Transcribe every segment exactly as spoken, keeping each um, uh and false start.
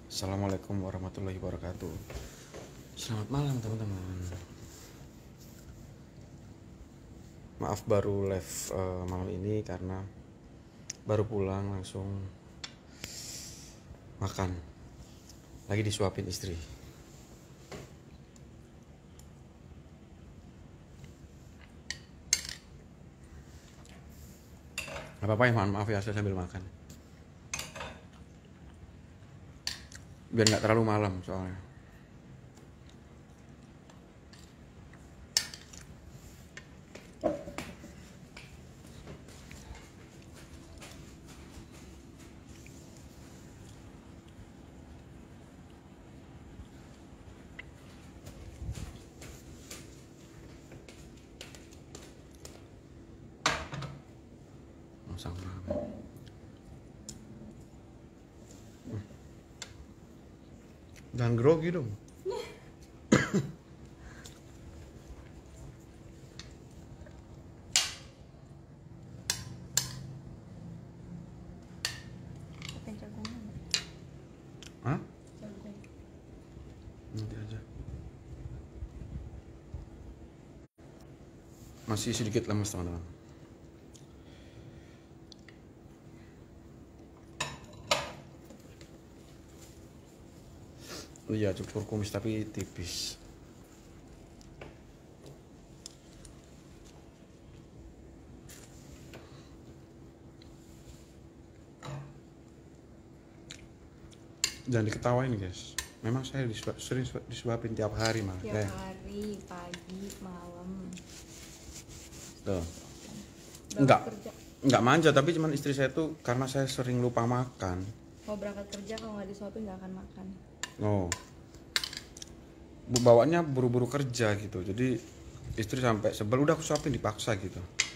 Assalamualaikum warahmatullahi wabarakatuh. Selamat malam teman-teman. Maaf baru live uh, malam ini karena baru pulang langsung makan. Lagi disuapin istri. Gak apa-apa ya, maaf ya saya sambil makan. Biar nggak terlalu malam soalnya. Sama. Jangan grogi dong. Hah? Nanti aja. Masih sedikit lemes teman-teman. Iya, cukur kumis tapi tipis. Jangan diketawain guys. Memang saya disuap, sering disuapin tiap hari malah. Tiap Kayak. hari, pagi, malam. Tuh. Berangkat Enggak. kerja. Enggak manja, tapi cuman istri saya tuh karena saya sering lupa makan. Mau berangkat kerja kalau nggak disuapin nggak akan makan. Oh. Bu- Bawaannya buru-buru kerja gitu. Jadi istri sampai sebel, udah aku suapin dipaksa gitu.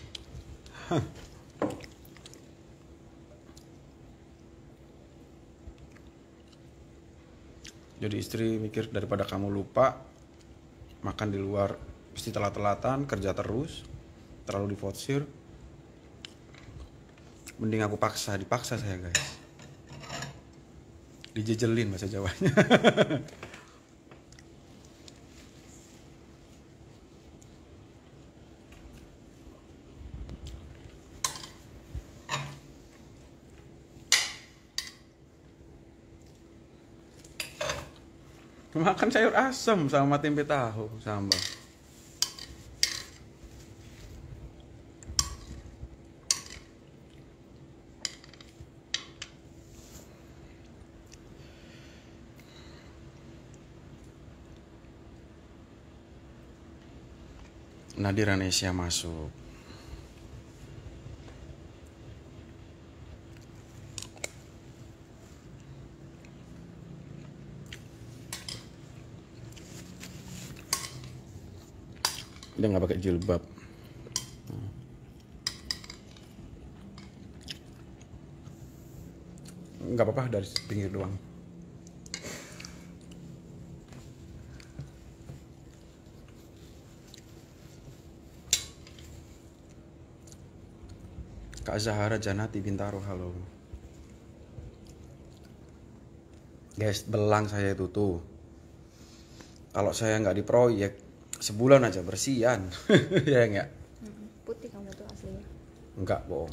Jadi istri mikir daripada kamu lupa makan di luar pasti telat-telatan, kerja terus, terlalu diforsir. Mending aku paksa, dipaksa saya guys. Dijejelin bahasa Jawanya. Makan sayur asam sama tempe tahu sambal. Nadira Nesia masuk. Dia nggak pakai jilbab. Nggak apa-apa, dari pinggir doang. Kak Zahara Janati Bintaro, halo. Guys, belang saya itu tuh. Kalau saya nggak di proyek, sebulan aja bersihan. Ya enggak? Putih kamu tuh aslinya. Enggak, bohong.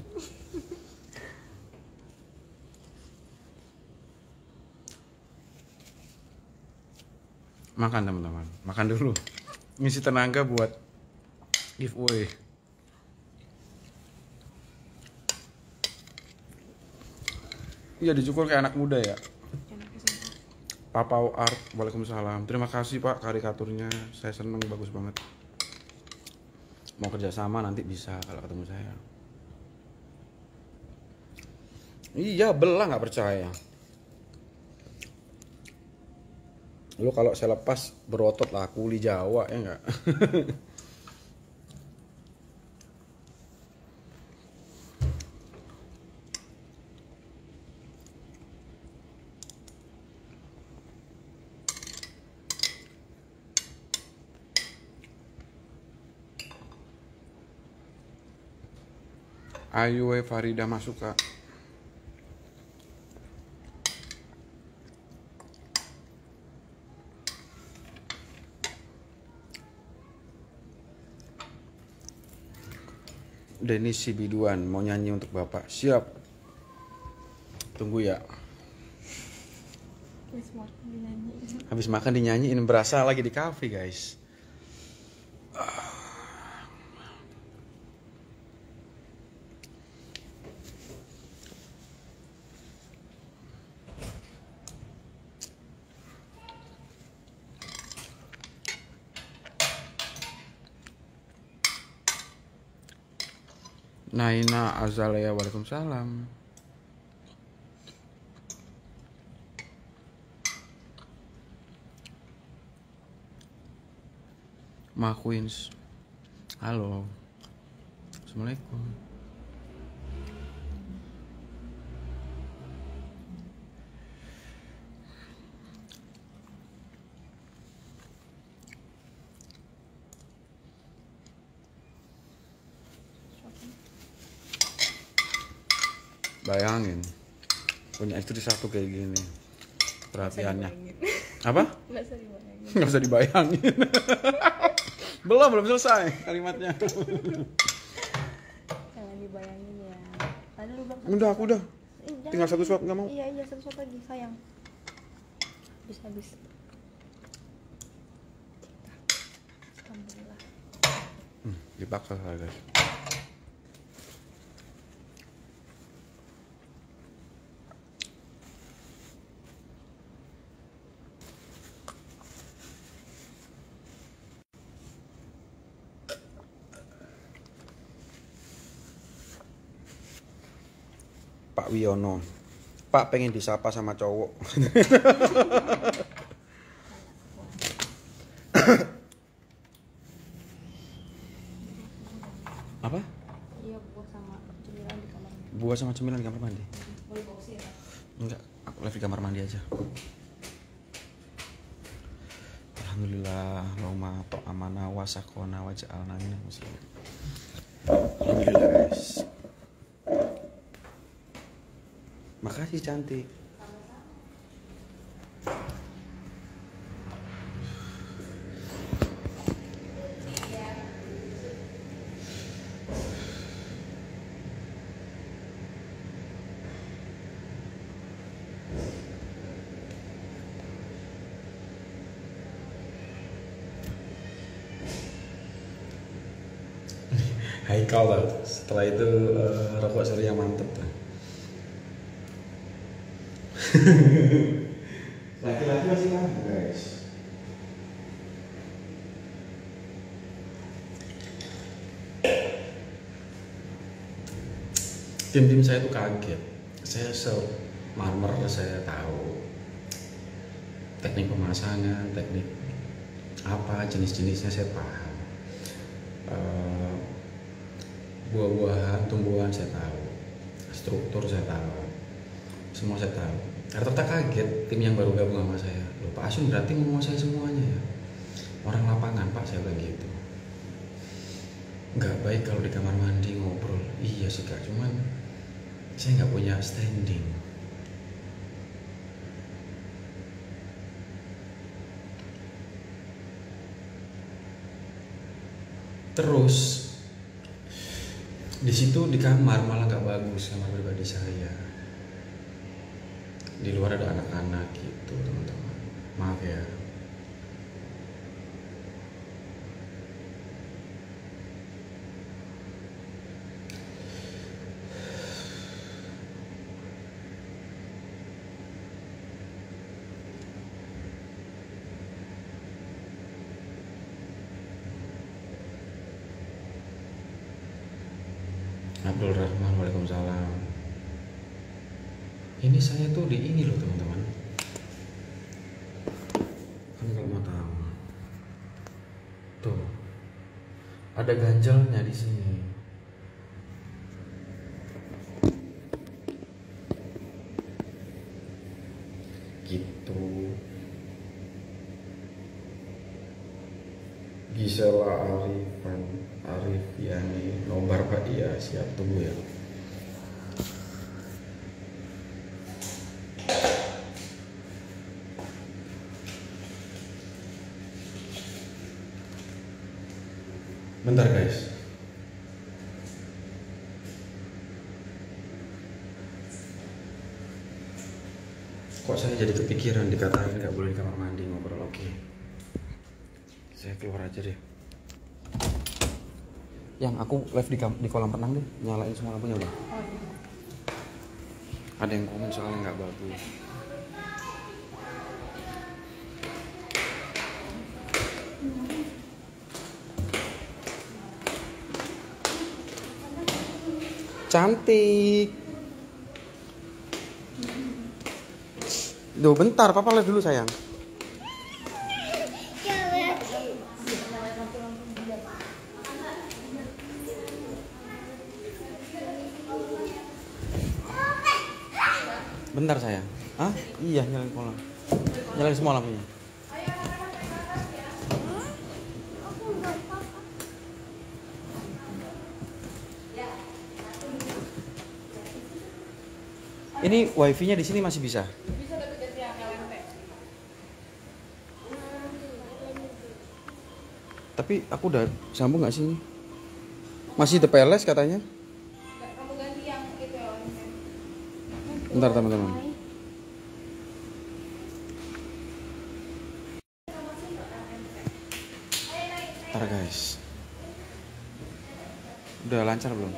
Makan teman-teman, makan dulu. Ngisi tenaga buat giveaway. Iya, dicukur kayak anak muda ya. Papau Art, waalaikumsalam. Terima kasih Pak karikaturnya, saya seneng, bagus banget. Mau kerjasama nanti bisa kalau ketemu saya. Iya, belah nggak percaya. Lu kalau saya lepas berotot lah, kuli Jawa ya nggak? Ayu Farida masuk Kak. Denis Sibiduan mau nyanyi untuk Bapak. Siap. Tunggu ya. Habis makan dinyanyiin. Habis makan dinyanyiin, berasa lagi di cafe, guys. Naina Azalea, waalaikumsalam. Ma Queens, halo, assalamualaikum. Bayangin punya istri satu kayak gini, perhatiannya. Apa? Nggak usah dibayangin. Nggak usah dibayangin. belum belum selesai kalimatnya. Jangan dibayangin ya. Tadi lu bilang Udah aku udah. Eh, jangan. Tinggal satu suap, nggak mau. Iya iya satu suap lagi sayang. Habis habis. Alhamdulillah. Hmm, dipaksa saya, guys. Pak Wiono, Pak pengen disapa sama cowok. Apa? Iya buah sama cemilan di kamar. Buah sama cemilan di kamar mandi? Boleh bawa sih ya? Enggak, aku live di kamar mandi aja. Alhamdulillah, Allahumma ta'amana wa sakona wa ja'alna minal muslimin. Alhamdulillah, guys. Makasih cantik. Haikal lah. Setelah itu uh, rokok seri yang mantep tuh. Laki-laki masih mantep, guys. Tim-tim saya tuh kaget. Saya semarmer saya tahu teknik pemasangan, teknik apa jenis-jenisnya saya paham. Uh, buah-buahan, tumbuhan saya tahu, struktur saya tahu, semua saya tahu. Rata-rata kaget tim yang baru gabung sama saya. Loh, Pak Asun berarti menguasai semuanya ya? Orang lapangan Pak, saya bilang gitu. Nggak baik kalau di kamar mandi ngobrol. Iya sih Kak, cuman saya nggak punya standing. Terus di situ di kamar malah nggak bagus kamar pribadi saya. Di luar ada anak-anak gitu teman-teman. Maaf ya. Abdul Rahman, waalaikumsalam. Ini saya tuh di ini loh teman-teman. Kan kalau mau tahu, tuh ada ganjalnya di sini. Gitu. Gisela Arifan Arifiani nobar Pak, iya siap, tunggu ya. Bentar guys. Kok saya jadi kepikiran dikatain nggak boleh di kamar mandi ngobrol. Oke, saya keluar aja deh. Yang aku live di, di kolam renang deh, nyalain semua lampunya udah. Ada yang komen soalnya nggak bagus. Cantik. Duh, bentar, papa lihat dulu sayang. Bentar sayang. Hah? Iya, nyalain kolam. Nyalain semua lampunya. Ini wifi-nya di sini masih bisa. Tapi aku udah sambung nggak sih ini? Masih The P L S katanya. Kamu ganti yang itu ya. Bentar teman-teman. Bentar guys. Udah lancar belum?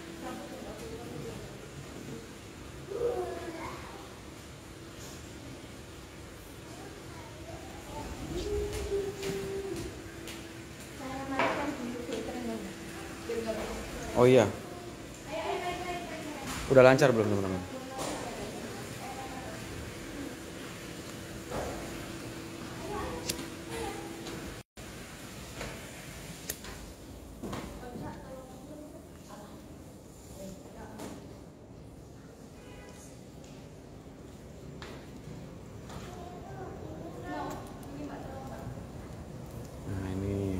Oh iya. Udah lancar belum teman-teman? Nah, ini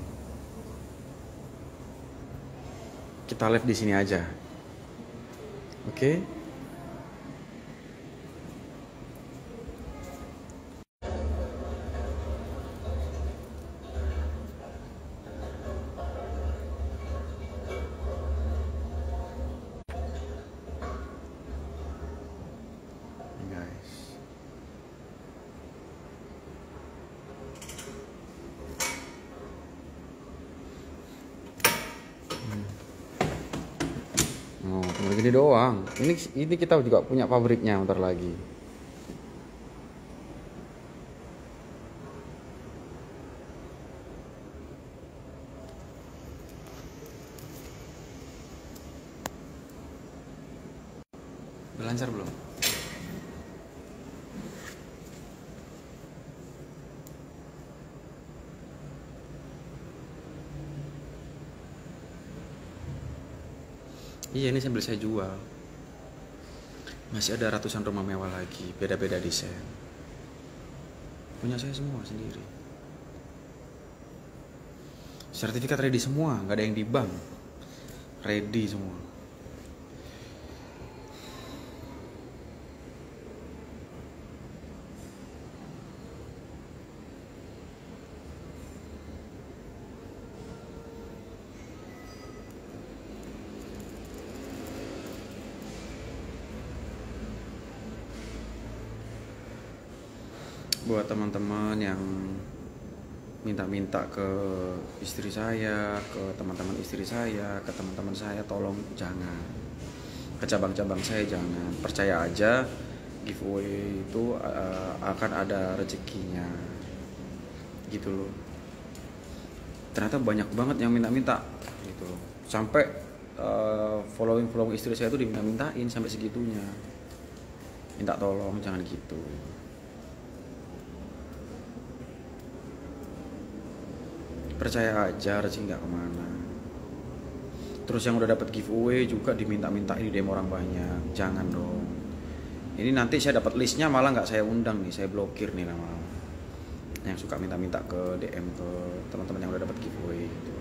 kita live di sini aja. Oke. Okay? Gini doang. Ini ini kita juga punya pabriknya bentar lagi. Udah lancar belum? Iya, ini sambil saya jual. Masih ada ratusan rumah mewah lagi, beda-beda desain. Punya saya semua sendiri. Sertifikat ready semua, nggak ada yang di bank. Ready semua. Buat teman-teman yang minta-minta ke istri saya, ke teman-teman istri saya, ke teman-teman saya, tolong jangan. Ke cabang-cabang saya jangan. Percaya aja giveaway itu uh, akan ada rezekinya. Gitu loh. Ternyata banyak banget yang minta-minta gitu loh. Sampai uh, following-following istri saya itu diminta-mintain sampai segitunya. Minta tolong jangan gitu. Percaya aja rezeki nggak kemana. Terus yang udah dapat giveaway juga diminta-mintain di D M orang banyak. Jangan dong. Ini nanti saya dapat listnya malah nggak saya undang nih, saya blokir nih lama-lama. Yang suka minta-minta ke D M ke teman-teman yang udah dapat giveaway gitu.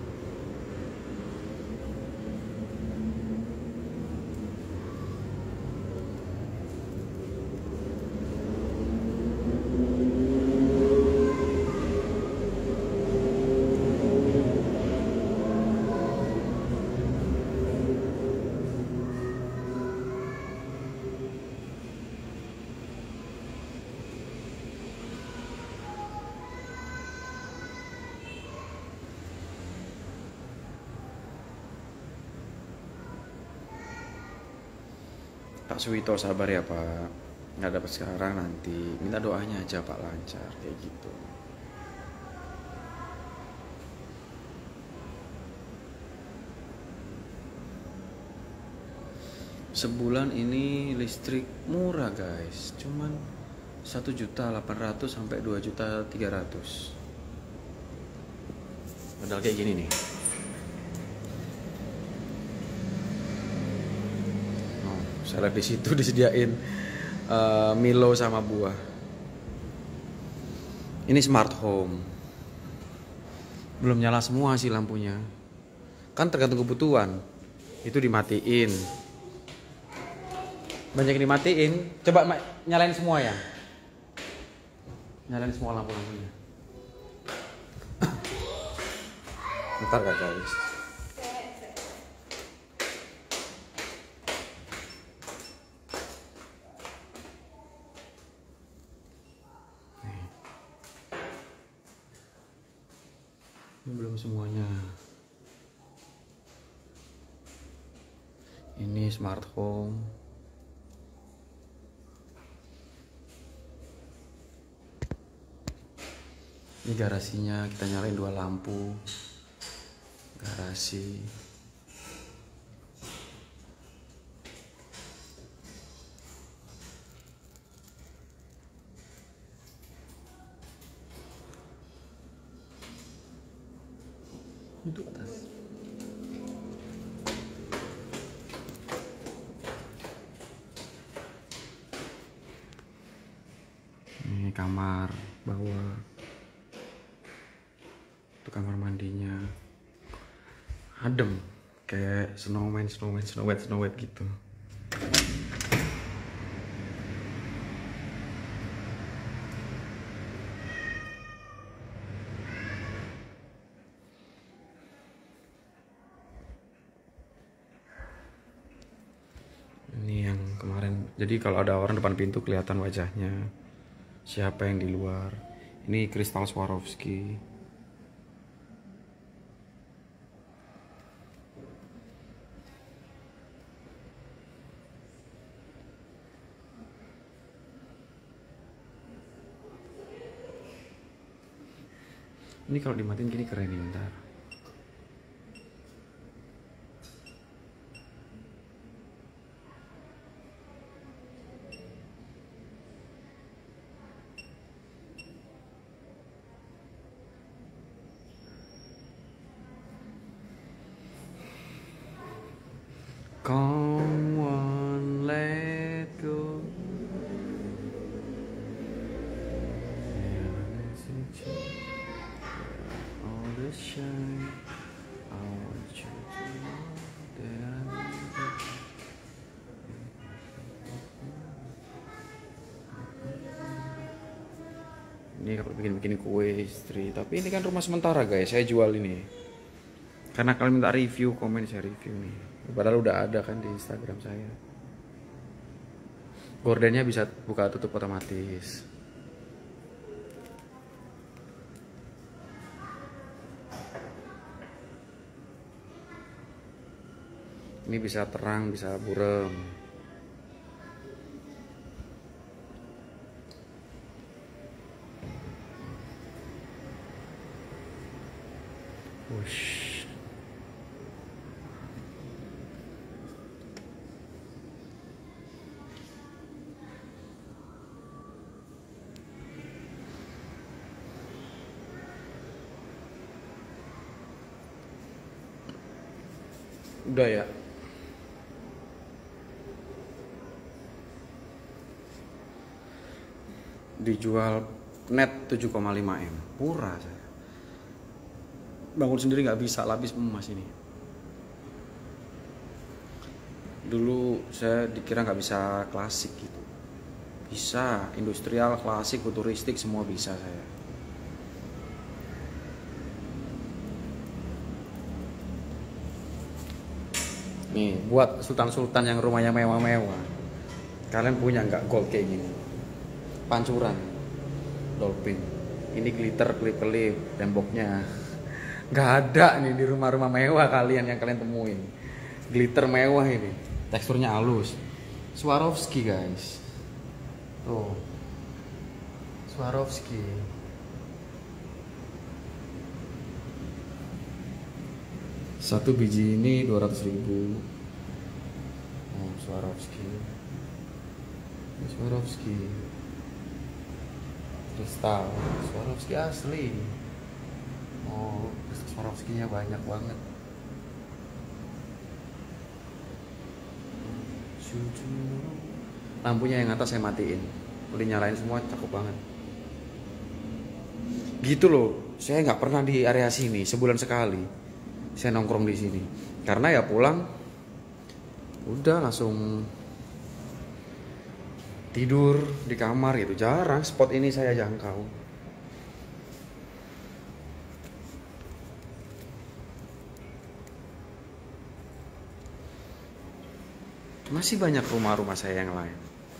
Pak Suwito sabar ya Pak, nggak dapat sekarang nanti minta doanya aja Pak lancar kayak gitu. Sebulan ini listrik murah guys, cuman satu juta delapan ratus sampai dua juta tiga ratus. Padahal kayak gini nih. Oh, saya lihat di situ disediain uh, Milo sama buah. Ini smart home. Belum nyala semua sih lampunya. Kan tergantung kebutuhan. Itu dimatiin. Banyak yang dimatiin. Coba nyalain semua ya. Nyalain semua lampu-lampunya. Bentar gak guys. Nih. Ini belum semuanya. Ini smart home. Ini garasinya, kita nyalain dua lampu garasi. Itu atas. Ini kamar bawah. Itu kamar mandinya. Adem, kayak snowman, snowman, snow white, snow white gitu. Ini yang kemarin. Jadi kalau ada orang depan pintu kelihatan wajahnya. Siapa yang di luar. Ini kristal Swarovski. Ini kalau dimatiin gini keren nih, bentar. Come on, let go. All the shine, I want you to know that I need you. Ini kalau bikin-bikin kue istri, tapi ini kan rumah sementara guys, saya jual ini. Karena kalian minta review, komen saya review nih. Padahal udah ada kan di Instagram saya. Gordennya bisa buka tutup otomatis. Ini bisa terang, bisa burem. Wush. Udah ya. Dijual net tujuh koma lima M, murah saya. Bangun sendiri nggak bisa, lapis emas ini. Dulu saya dikira nggak bisa klasik gitu. Bisa, industrial, klasik, futuristik semua bisa saya. Nih, buat sultan-sultan yang rumahnya mewah-mewah. Kalian punya nggak gold kayak gini? Pancuran, dolphin. Ini glitter, kelip-kelip, temboknya. Nggak ada nih di rumah-rumah mewah kalian yang kalian temuin. Glitter mewah ini, teksturnya halus. Swarovski guys. Tuh. Swarovski. Satu biji ini dua ratus ribu. Oh, Swarovski. Swarovski. Kristal. Swarovski asli. Oh, Swarovskinya banyak banget. Lampunya yang atas saya matiin, udah nyalain semua, cakep banget. Gitu loh, saya nggak pernah di area sini, sebulan sekali saya nongkrong di sini. Karena ya pulang, udah langsung tidur di kamar gitu. Jarang spot ini saya jangkau. Masih banyak rumah-rumah saya yang lain.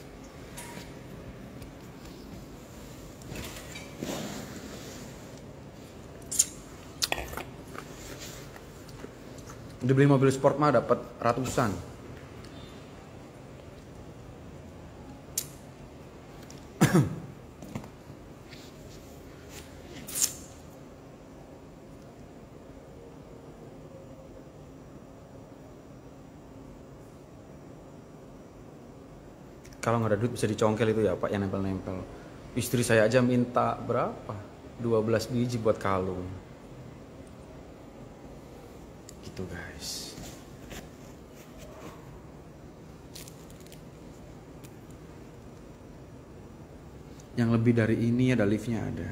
Dibeli mobil sport mah dapat ratusan. Kalau nggak ada duit bisa dicongkel itu ya Pak, yang nempel-nempel. Istri saya aja minta berapa? dua belas biji buat kalung. Gitu guys. Yang lebih dari ini ada liftnya ada.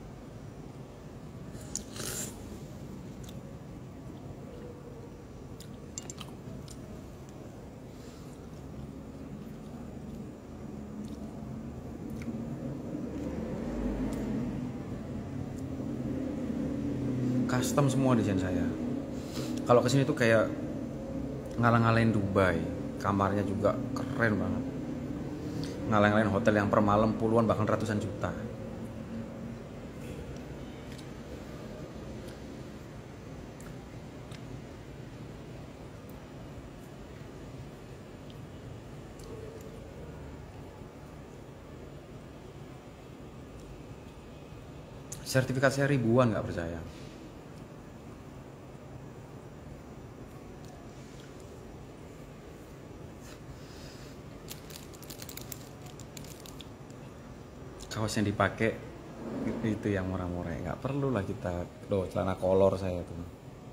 Custom semua desain saya. Kalau kesini tuh kayak ngalang-ngalain Dubai. Kamarnya juga keren banget. Ngalang-ngalain hotel yang per malam puluhan bahkan ratusan juta. Sertifikat saya ribuan, nggak percaya. Kaos yang dipakai itu yang murah-murah, nggak perlu lah kita. Loh, celana kolor saya tuh.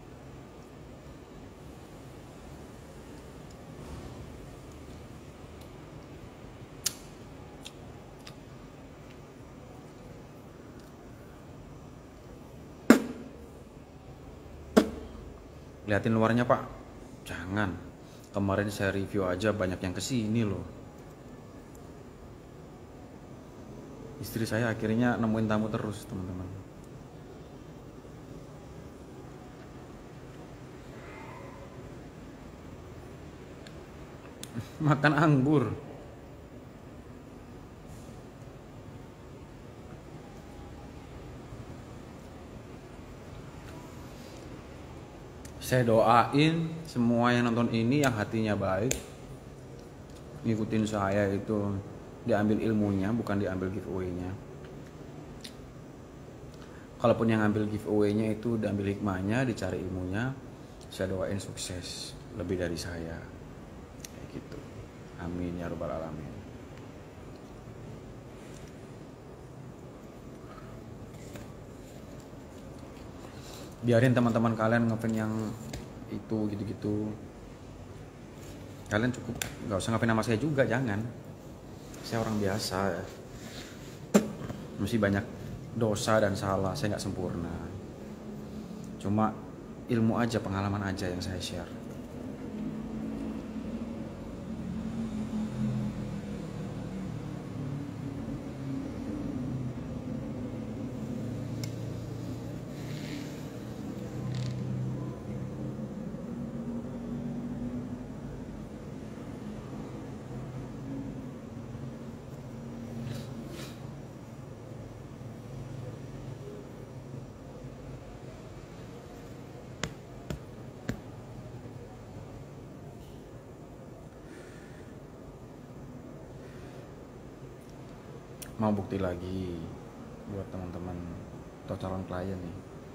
Liatin luarnya Pak, jangan. Kemarin saya review aja banyak yang kesini loh. Istri saya akhirnya nemuin tamu terus teman-teman. Makan anggur. Saya doain semua yang nonton ini yang hatinya baik, ngikutin saya itu diambil ilmunya, bukan diambil giveaway-nya. Kalaupun yang ambil giveaway-nya itu diambil hikmahnya, dicari ilmunya, saya doain sukses lebih dari saya. Kayak gitu. Amin ya rabbal alamin. Biarin teman-teman kalian ngefan yang itu gitu-gitu. Kalian cukup nggak usah ngefan sama saya juga, jangan. Saya orang biasa, masih banyak dosa dan salah, saya nggak sempurna. Cuma ilmu aja, pengalaman aja yang saya share. mau bukti lagi buat teman-teman atau calon klien nih.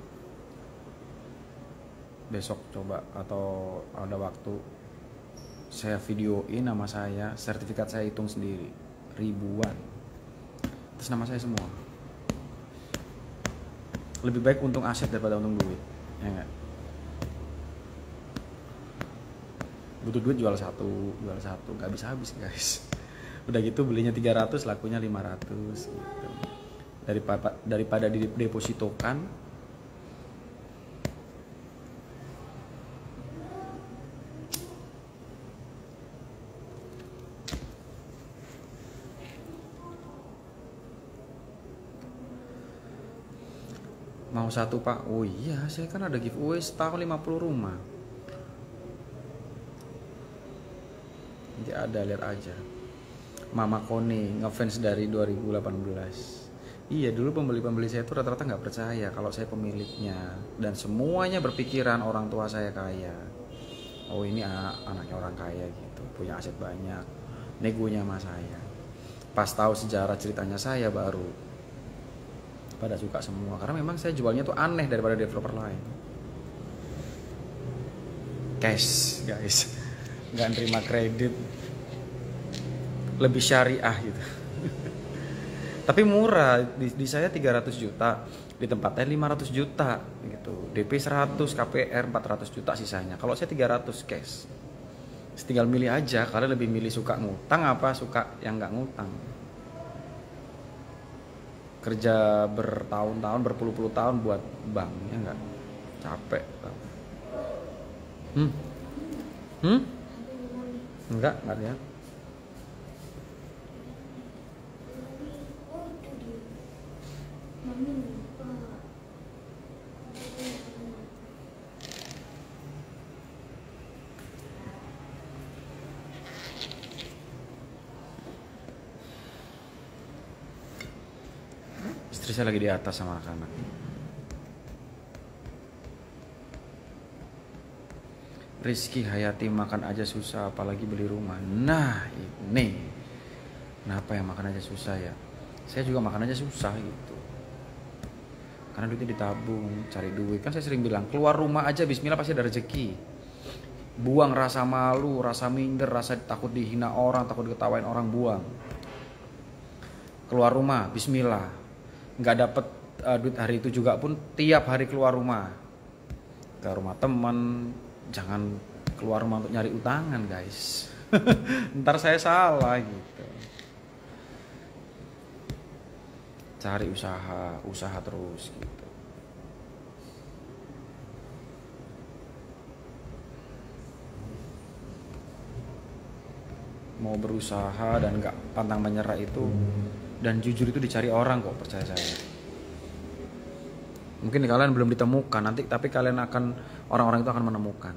Besok coba atau ada waktu saya videoin nama saya, sertifikat saya hitung sendiri, ribuan, atas nama saya semua. Lebih baik untung aset daripada untung duit, ya enggak? Butuh duit jual satu, jual satu, nggak bisa habis guys. Udah gitu belinya tiga ratus, lakunya lima ratus gitu. Daripada daripada didepositokan mau satu pak. Oh iya, saya kan ada giveaway setahun lima puluh rumah. Nanti ada, lihat aja. Mama Kone ngefans dari dua ribu delapan belas. Iya, dulu pembeli-pembeli saya itu rata-rata nggak percaya kalau saya pemiliknya, dan semuanya berpikiran orang tua saya kaya. Oh ini anaknya orang kaya gitu, punya aset banyak, negonya sama saya. Pas tahu sejarah ceritanya saya baru pada suka semua, karena memang saya jualnya tuh aneh daripada developer lain. Cash guys, nggak nerima kredit, lebih syariah gitu. Tapi murah, di, di saya tiga ratus juta, di tempatnya lima ratus juta gitu. D P seratus, K P R empat ratus juta sisanya. Kalau saya tiga ratus cash. Tinggal milih aja, kalian lebih milih suka ngutang apa suka yang nggak ngutang. Kerja bertahun-tahun, berpuluh-puluh tahun buat bank, ya nggak? Capek. Hmm? Hmm? Enggak, enggak lihat. Istri saya lagi di atas sama anak-anak. Rizky Hayati makan aja susah, apalagi beli rumah. Nah ini, kenapa ya makan aja susah ya? Saya juga makan aja susah gitu. Karena duitnya ditabung, cari duit. Kan saya sering bilang, keluar rumah aja bismillah pasti ada rezeki. Buang rasa malu, rasa minder, rasa takut dihina orang, takut diketawain orang, buang. Keluar rumah bismillah. Nggak dapet uh, duit hari itu juga pun tiap hari keluar rumah. Ke rumah teman, jangan keluar rumah untuk nyari utangan guys. Ntar saya salah gitu. Cari usaha, usaha terus gitu. Mau berusaha dan gak pantang menyerah itu, dan jujur itu dicari orang kok, percaya saya. Mungkin kalian belum ditemukan nanti, tapi kalian akan, orang-orang itu akan menemukan.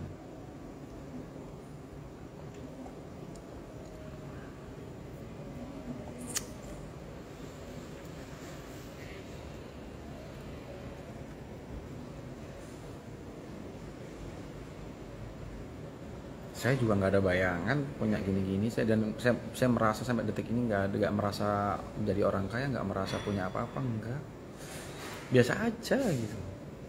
Saya juga nggak ada bayangan punya gini-gini, saya dan saya, saya merasa sampai detik ini nggak ada, nggak merasa menjadi orang kaya, nggak merasa punya apa-apa, enggak, biasa aja gitu.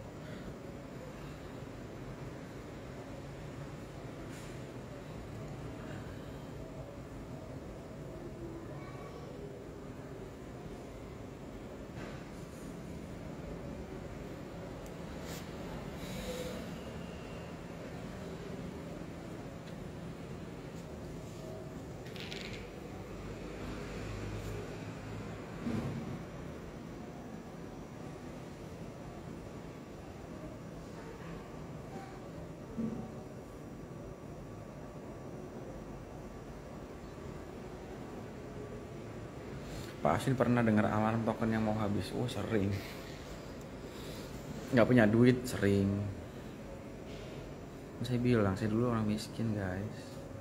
Pak Asin pernah dengar alarm token yang mau habis? Oh sering. Nggak punya duit sering. Saya bilang, saya dulu orang miskin guys.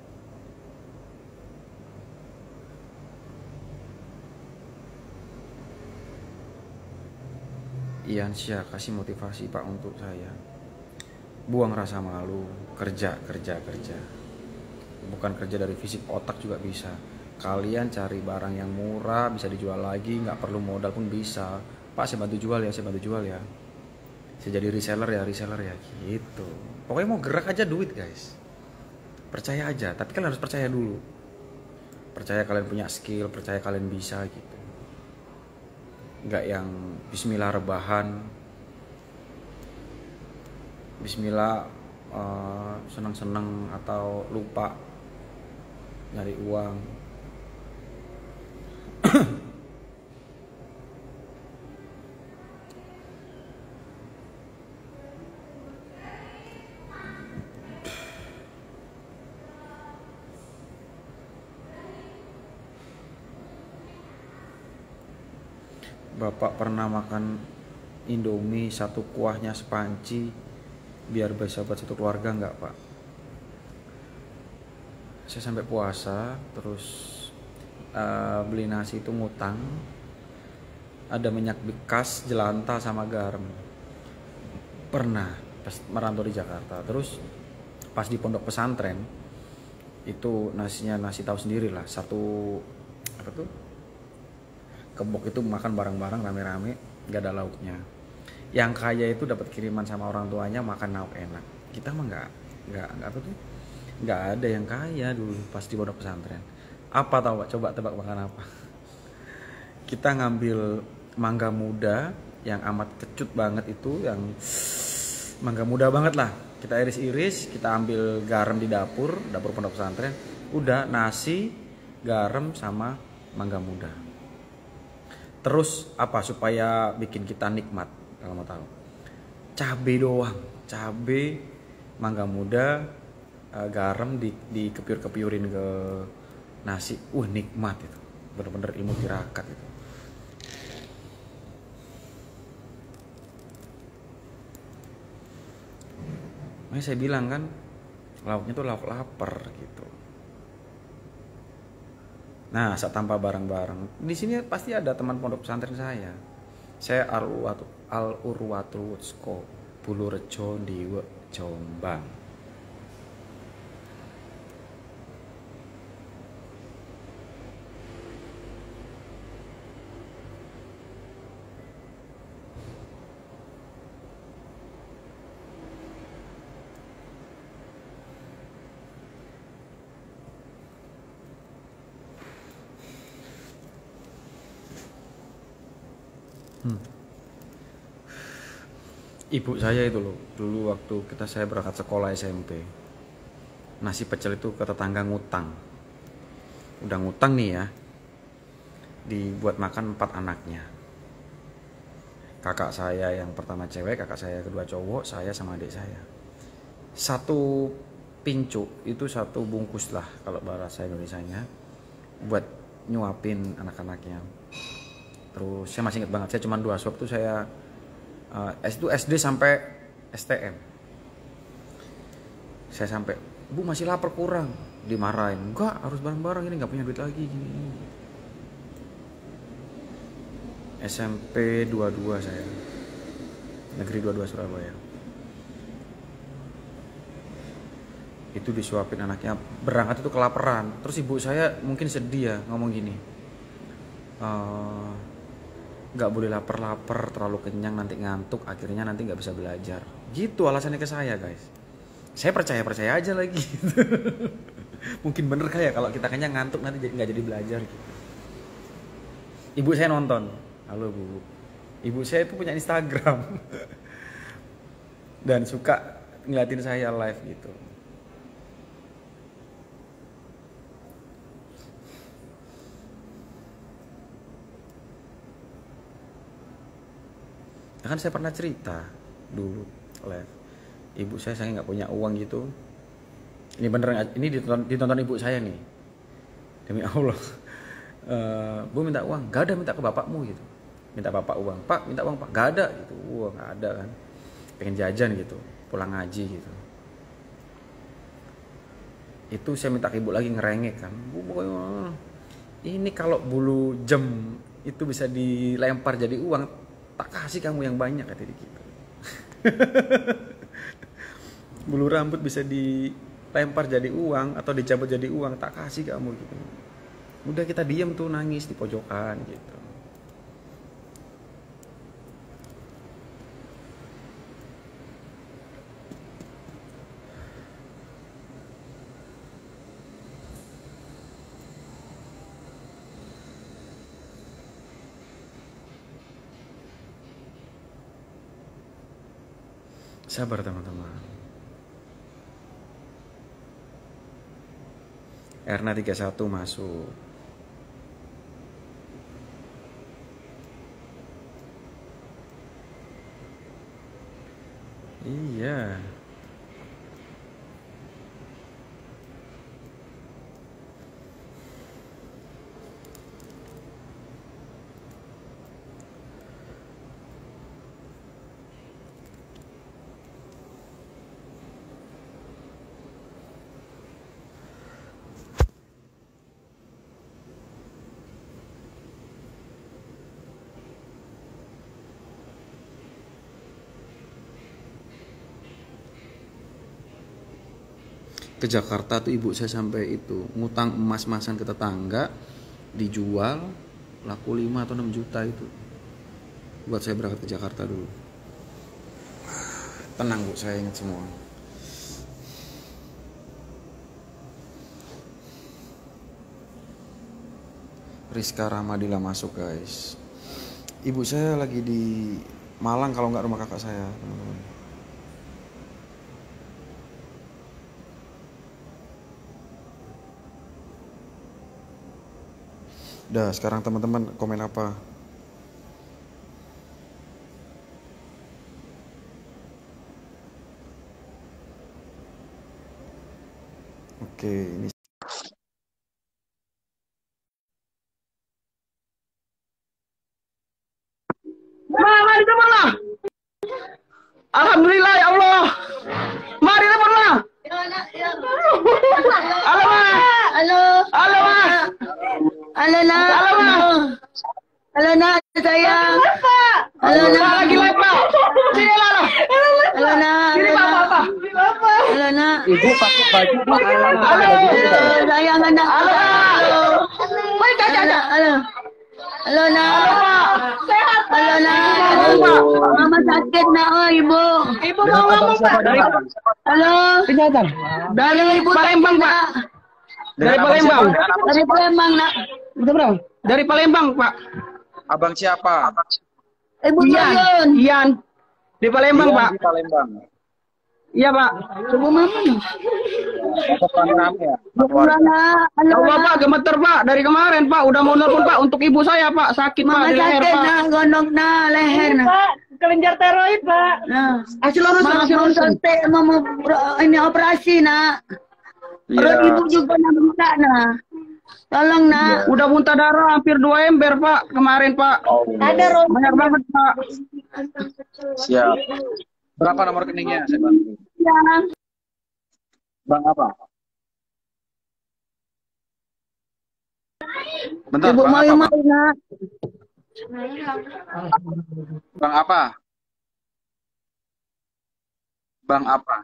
Ian Syah kasih motivasi Pak untuk saya. Buang rasa malu, kerja, kerja, kerja. Bukan kerja dari fisik, otak juga bisa. kalian cari barang yang murah bisa dijual lagi, nggak perlu modal pun bisa. Pak saya bantu jual ya, saya bantu jual ya, saya jadi reseller ya, reseller ya gitu. Pokoknya mau gerak aja duit guys, percaya aja. Tapi kalian harus percaya dulu, percaya kalian punya skill, percaya kalian bisa gitu. Nggak yang bismillah rebahan, bismillah uh, senang-senang atau lupa nyari uang. Bapak pernah makan Indomie satu kuahnya sepanci biar bisa buat satu keluarga nggak Pak? Saya sampai puasa terus uh, beli nasi itu ngutang, ada minyak bekas, jelantah sama garam. Pernah pas merantau di Jakarta. Terus pas di pondok pesantren itu nasinya nasi tahu sendiri lah, satu apa tuh kebok itu makan bareng-bareng rame-rame, gak ada lauknya. Yang kaya itu dapat kiriman sama orang tuanya makan lauk enak. Kita mah nggak nggak nggak apa tuh nggak ada yang kaya dulu pas di pondok pesantren. Apa tahu Pak? Coba tebak makan apa? Kita ngambil mangga muda yang amat kecut banget itu, yang mangga muda banget lah. Kita iris-iris, kita ambil garam di dapur, dapur pondok pesantren. Udah nasi, garam sama mangga muda. Terus apa supaya bikin kita nikmat kalau mau tahu? Cabe doang, cabe, mangga muda, garam di di kepiur-kepiurin ke nasi. Uh nikmat itu. Bener-bener ilmu tirakat itu. Makanya saya bilang kan lauknya tuh lauk lapar gitu. Nah, saat tanpa bareng-bareng. Di sini pasti ada teman pondok pesantren saya. Saya Al Urwatul Wusko, Bulurejo Ndiwe, Jombang. Hmm. Ibu saya itu loh, dulu waktu kita saya berangkat sekolah S M P, nasi pecel itu ke tetangga ngutang. Udah ngutang nih ya, dibuat makan empat anaknya. Kakak saya yang pertama cewek, kakak saya kedua cowok, saya sama adik saya. Satu pincuk itu satu bungkus lah kalau bahasa Indonesianya, buat nyuapin anak-anaknya. Terus saya masih ingat banget, saya cuma dua suap tuh saya uh, itu S D sampai S T M. Saya sampai, Bu masih lapar kurang, dimarahin. Enggak, harus bareng-bareng, ini nggak punya duit lagi gini. S M P dua puluh dua saya, Negeri dua puluh dua Surabaya. Itu disuapin anaknya, berangkat itu kelaparan. Terus ibu saya mungkin sedih ya, ngomong gini. Uh, Gak boleh lapar-lapar, terlalu kenyang nanti ngantuk, akhirnya nanti gak bisa belajar. Gitu alasannya ke saya guys. Saya percaya-percaya aja lagi. Mungkin bener kayak kalau kita kenyang ngantuk nanti gak jadi belajar gitu. Ibu saya nonton. Halo Bu. Ibu saya itu punya Instagram. Dan suka ngeliatin saya live gitu. Kan saya pernah cerita dulu live, ibu saya saya nggak punya uang gitu. Ini beneran, ini ditonton, ditonton ibu saya nih, demi Allah. Uh, Bu minta uang, gak ada, minta ke bapakmu gitu. Minta bapak uang, Pak minta uang Pak, gak ada gitu. Wah nggak ada kan, pengen jajan gitu, pulang ngaji gitu. Itu saya minta ke ibu lagi, ngerengek kan, Bu pokoknya ini kalau bulu jam itu bisa dilempar jadi uang, tak kasih kamu yang banyak kata dia gitu. Bulu rambut bisa dilempar jadi uang atau dicabut jadi uang, tak kasih kamu gitu. Udah kita diem tuh nangis di pojokan gitu. Sabar teman-teman. Erna tiga puluh satu masuk. Iya. Ke Jakarta tuh ibu saya sampai itu ngutang emas-emasan ke tetangga, dijual laku lima atau enam juta itu buat saya berangkat ke Jakarta dulu. Tenang Bu, saya ingat semua. Rizka Ramadila masuk guys. Ibu saya lagi di Malang kalau nggak rumah kakak saya teman-teman. Udah, sekarang teman-teman komen apa? Oke, ini Mari teman-teman. Alhamdulillah ya Allah. Mari teman-teman. Halo, Ma. Halo. Halo, Ma. Halo, nak. Halo, Ma. Halo, nak, sayang. Halo, Ma nak. lagi live, Pak. Sini lah. Halo, nak. Sini, Pak, Pak, Pak. Halo, nak. Ibu pakai baju Pak. Halo. Sayang, anak. Halo, Halo. Mari caca. Halo, halo. Halo, nak. Halo, Pak. Sehat. Halo, nak. Halo, Pak. Mama sakit, nak. Oh, ibu. Ibu mau ngomong, Pak. Dari Halo. Kenyataan. Dari ibu Palembang, Pak. Dari Palembang. Dari Palembang, nak. Betul, Bro. Dari Palembang, Pak. Abang siapa? Ibu Ian. Tuyun. Ian. Di Palembang, Ian Pak. Di Palembang. Iya, Pak. Ibu mama. Depan kami ya. Halo, nak. Halo, Ya Allah, nak. Pak, gemeter, Pak. Dari kemarin, Pak. Udah mau nelfon, Pak. Untuk ibu saya, Pak. Sakit, Pak. Mama Di leher, sakit, Pak. nak. Gondok, nak. Leher, nak. Pak, kelenjar tiroid, Pak. Nah. Hasil urusan, Mama hasil mau urusan. suntik, mau mau pro- ini operasi, nak. Perut Iya. ibu juga nak buka, nak. Tolong, nak. Udah muntah darah hampir dua ember, Pak. Kemarin, Pak. Ada rom. Banyak banget, Pak. Siap. Berapa nomor rekeningnya? Saya bantu. Ya. Bang apa? Bentar, Ibu Bang mau apa? mau, Bang? nak. Bang apa? Bang apa?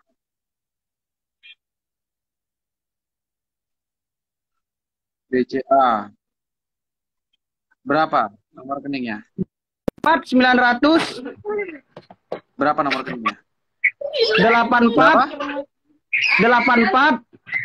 B C A. Berapa nomor rekeningnya? Empat sembilan ratus Berapa nomor rekeningnya? delapan empat delapan empat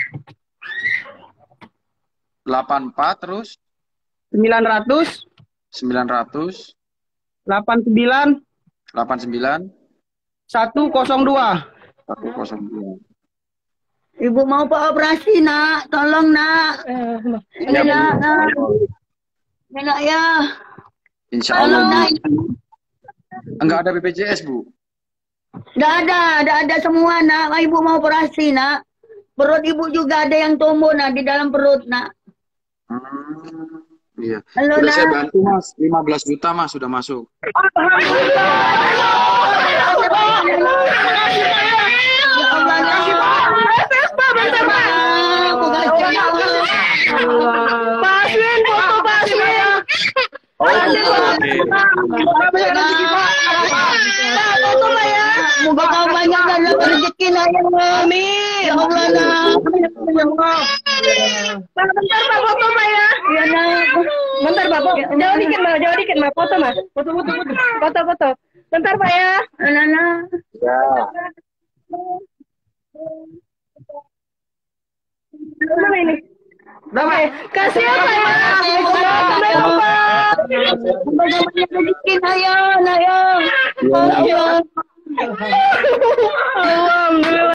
delapan empat terus sembilan ratus sembilan ratus delapan sembilan delapan sembilan satu nol dua. satu nol dua. Ibu mau pak operasi, nak. Tolong, nak. Ya, Ya, Bu. nak. Ya, nak, ya. Insya Tolong, Allah, nak. Bu. Enggak ada B P J S, Bu. Nggak ada, nggak ada semua, nak. Ibu mau operasi, nak. Perut ibu juga ada yang tumbuh, nak, di dalam perut, nak. Hmm, iya. Halo, Sudah saya nak. bantu, Mas. lima belas juta, Mas, sudah masuk. Ya Allah, nak. Aku kasih, ya Allah. Pasien, foto pasien. Oh, oke. Moga kau banyak dan dapat rezeki, nak, ya Allah. Amin. Ya Allah, nak. Ya Allah. Pak, bentar, Pak, foto, Pak, ya. Iya nak. Bentar Pak, Po. Jauh dikit Mbak, jauh dikit Mbak. Foto Mbak. Foto, foto, foto. Foto, foto. Bentar Pak ya. Anak-anak. Ya. Mana ini? Berapa? Eh, kasih apa ya? Assalamualaikum Pak. Bagaimana sedikit ayo, ayo. Ayo. Alhamdulillah.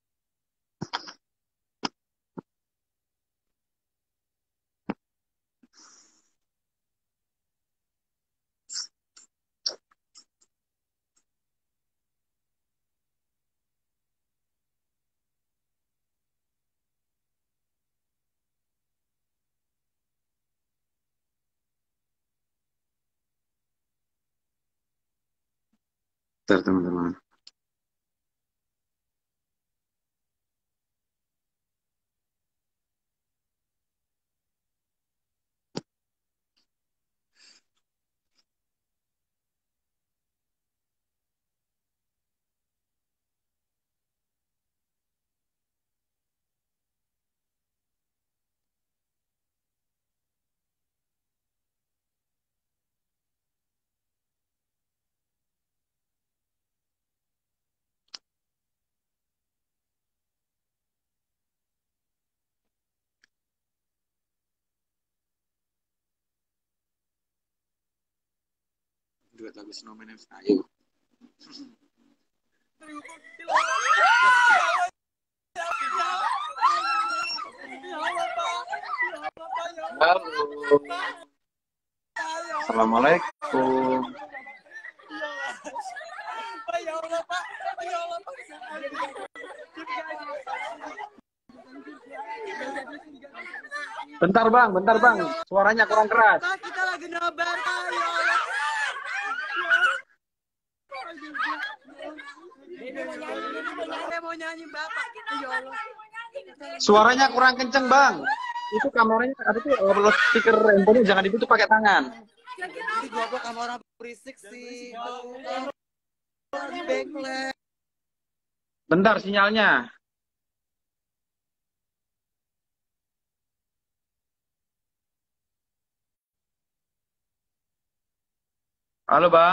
Bentar, teman-teman. Duet lagu Snowman F. Ayo. Halo. Assalamualaikum. Bentar bang, bentar bang, suaranya kurang keras. Kita lagi nobar, Pak. Ya Allah. Saya mau nyanyi Bapak. Ya Allah. Suaranya kurang kenceng bang. Itu kameranya ada tuh kalau speaker handphone jangan ditutup pakai tangan. Ini goblok sama orang berisik sih. Di bengklek. Bentar sinyalnya. Halo bang.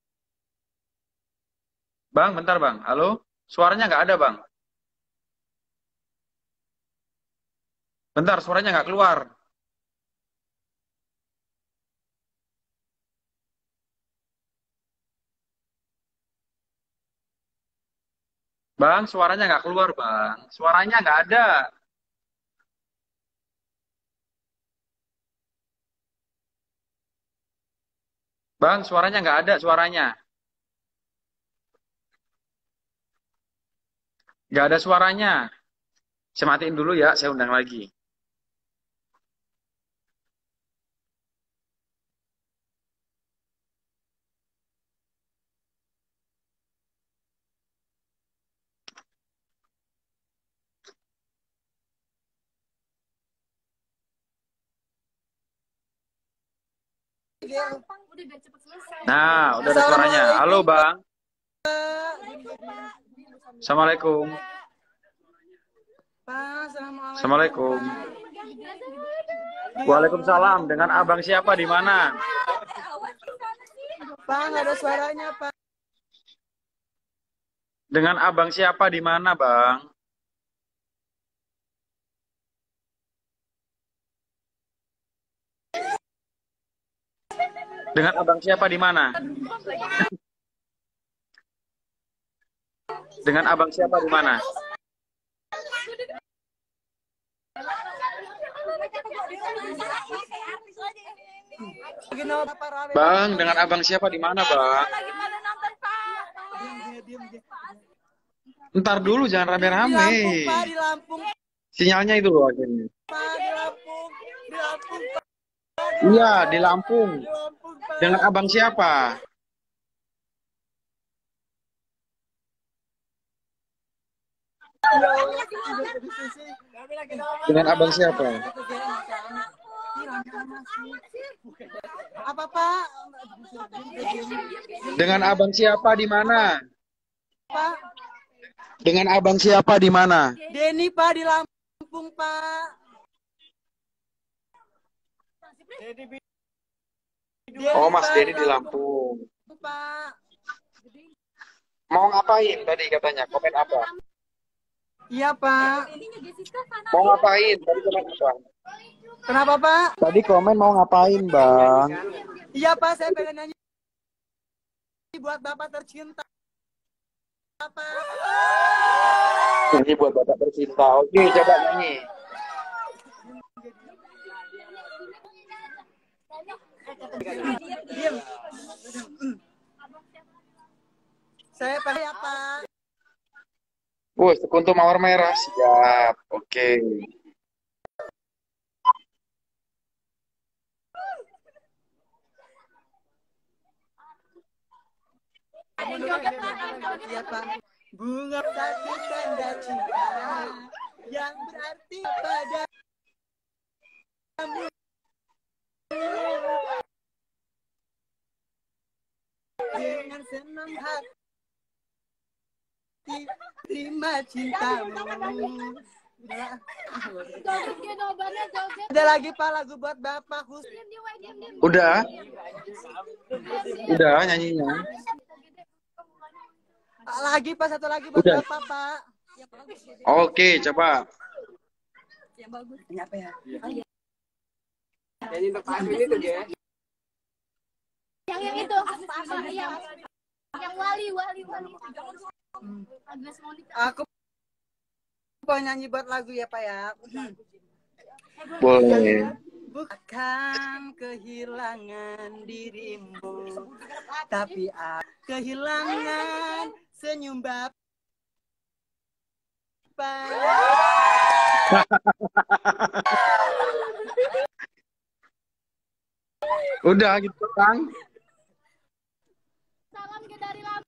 Bang, bentar bang. Halo. Suaranya nggak ada bang. Bentar, suaranya nggak keluar. Bang, suaranya nggak keluar bang. Suaranya nggak ada. Bang, suaranya nggak ada suaranya. Nggak ada suaranya. Saya matiin dulu ya, saya undang lagi. Nah, udah ada suaranya. Halo bang. Assalamualaikum. Pak, assalamualaikum. Assalamualaikum. Waalaikumsalam. Dengan abang siapa di mana? Pak, nggak ada suaranya, Pak. Dengan abang siapa di mana, bang? Dengan abang siapa di mana? Dengan abang siapa di mana? Bang, dengan abang siapa di mana, bang? Ntar dulu, jangan rame-rame. Di Lampung, Pak, di Lampung. Sinyalnya itu loh akhirnya. Pak, di Lampung. Di Lampung, Pak. Iya, di Lampung. Di Lampung, Pak. Dengan abang siapa? Dengan abang siapa? Apa, Pak? Dengan abang siapa di mana? Pak, Dengan abang siapa di mana? Denny, Pak, di Lampung, Pak. Oh, Mas Denny di Lampung. Pak. Mau ngapain tadi katanya? Komen apa? Iya, Pak. Mau ngapain? Tadi komen apa? Kenapa, Pak? Tadi komen mau ngapain, Bang? Iya, Pak, saya pengen nyanyi buat Bapak tercinta. Pak. Nyanyi buat Bapak tercinta. Oke, coba nyanyi. Diam. Saya pengen apa? Woi, sekuntum mawar merah. Siap. Oke. Iya, Pak. Bunga sakit tanda cinta yang berarti pada kamu. Dengan senang hati terima cintamu. Ada lagi Pak lagu buat Bapak khusus. Udah? Udah nyanyinya? Lagi Pak, satu lagi buat Udah. Bapak, Pak. Oke, coba. Yang bagus. Ini apa ya? Jadi untuk Pak Asmin itu dia. Yang yang itu apa yang yang wali wali wali. Agnes Monica. Aku mau nyanyi buat lagu ya Pak ya. Boleh. Bukan kehilangan dirimu, tapi aku kehilangan senyum Bapak. Udah gitu, Kang. Salam ke dari Lampung,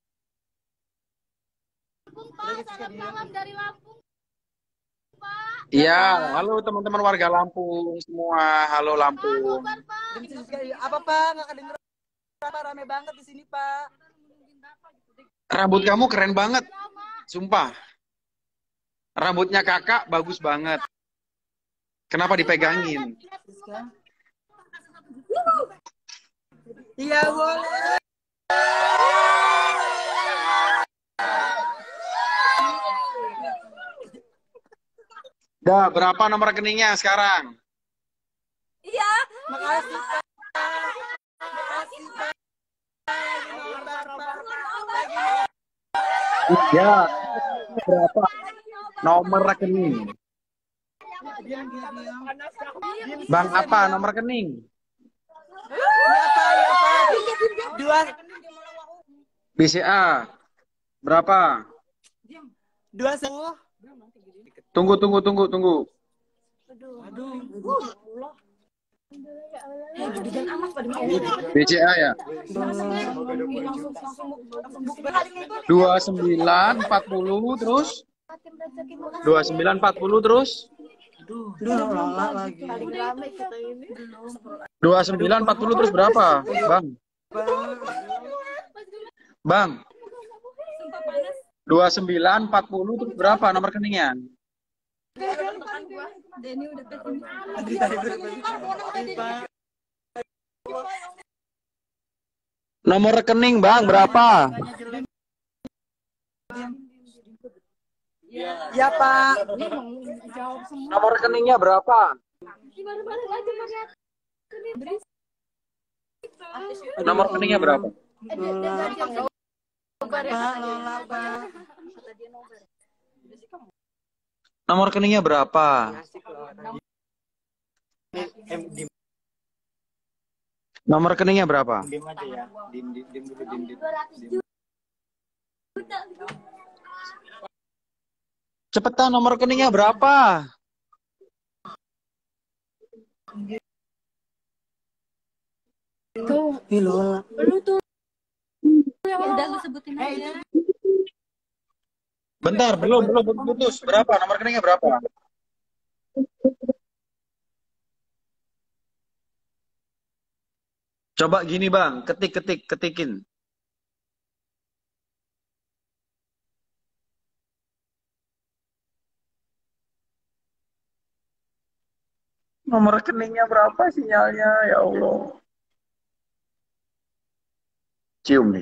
Pak. Salam salam dari Lampung, Pak. Iya, halo teman-teman warga Lampung semua. Halo Lampung. Nobar, Pak. Apa Pak? Nggak kedengeran apa rame banget di sini Pak. Rambut kamu keren banget, sumpah. Rambutnya kakak bagus banget. Kenapa dipegangin? Iya boleh. Dah, berapa nomor rekeningnya sekarang? Iya. Makasih Pak. Makasih Pak. Nobar, Pak. Ya, berapa nomor rekening? Diam, diam, diam. Bang apa nomor rekening? Ini apa, ini apa? Dua, B C A berapa? dua sepuluh. Tunggu, tunggu, tunggu, tunggu. B C A ya? dua sembilan empat puluh terus? dua sembilan empat puluh terus? dua sembilan empat puluh terus berapa, Bang? Bang. dua sembilan empat puluh terus berapa nomor rekeningnya? Nomor rekening, Bang, berapa? Ya Pak. Nomor rekeningnya berapa? Nomor rekeningnya berapa? Nomor rekeningnya berapa? Nomor rekeningnya berapa? Cepetan, nomor rekeningnya berapa? Tuh. Lu tuh. Ya udah lu sebutin aja. Bentar, belum, belum putus. Berapa? Nomor rekeningnya berapa? Coba gini, Bang. Ketik, ketik, ketikin. Nomor rekeningnya berapa sinyalnya? Ya Allah. Cium nih.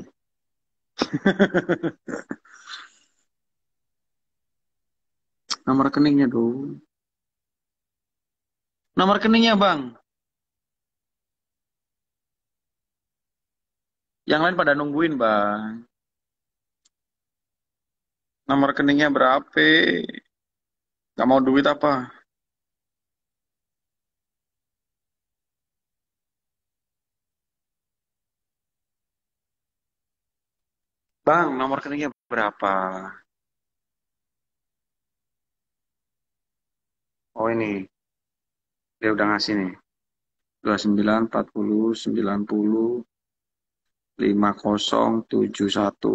Nomor rekeningnya dong. Nomor rekeningnya bang. Yang lain pada nungguin bang. Nomor rekeningnya berapa? Gak mau duit apa? Bang, nomor rekeningnya berapa? Oh ini, dia udah ngasih nih. Dua sembilan empat puluh sembilan puluh lima kosong tujuh satu.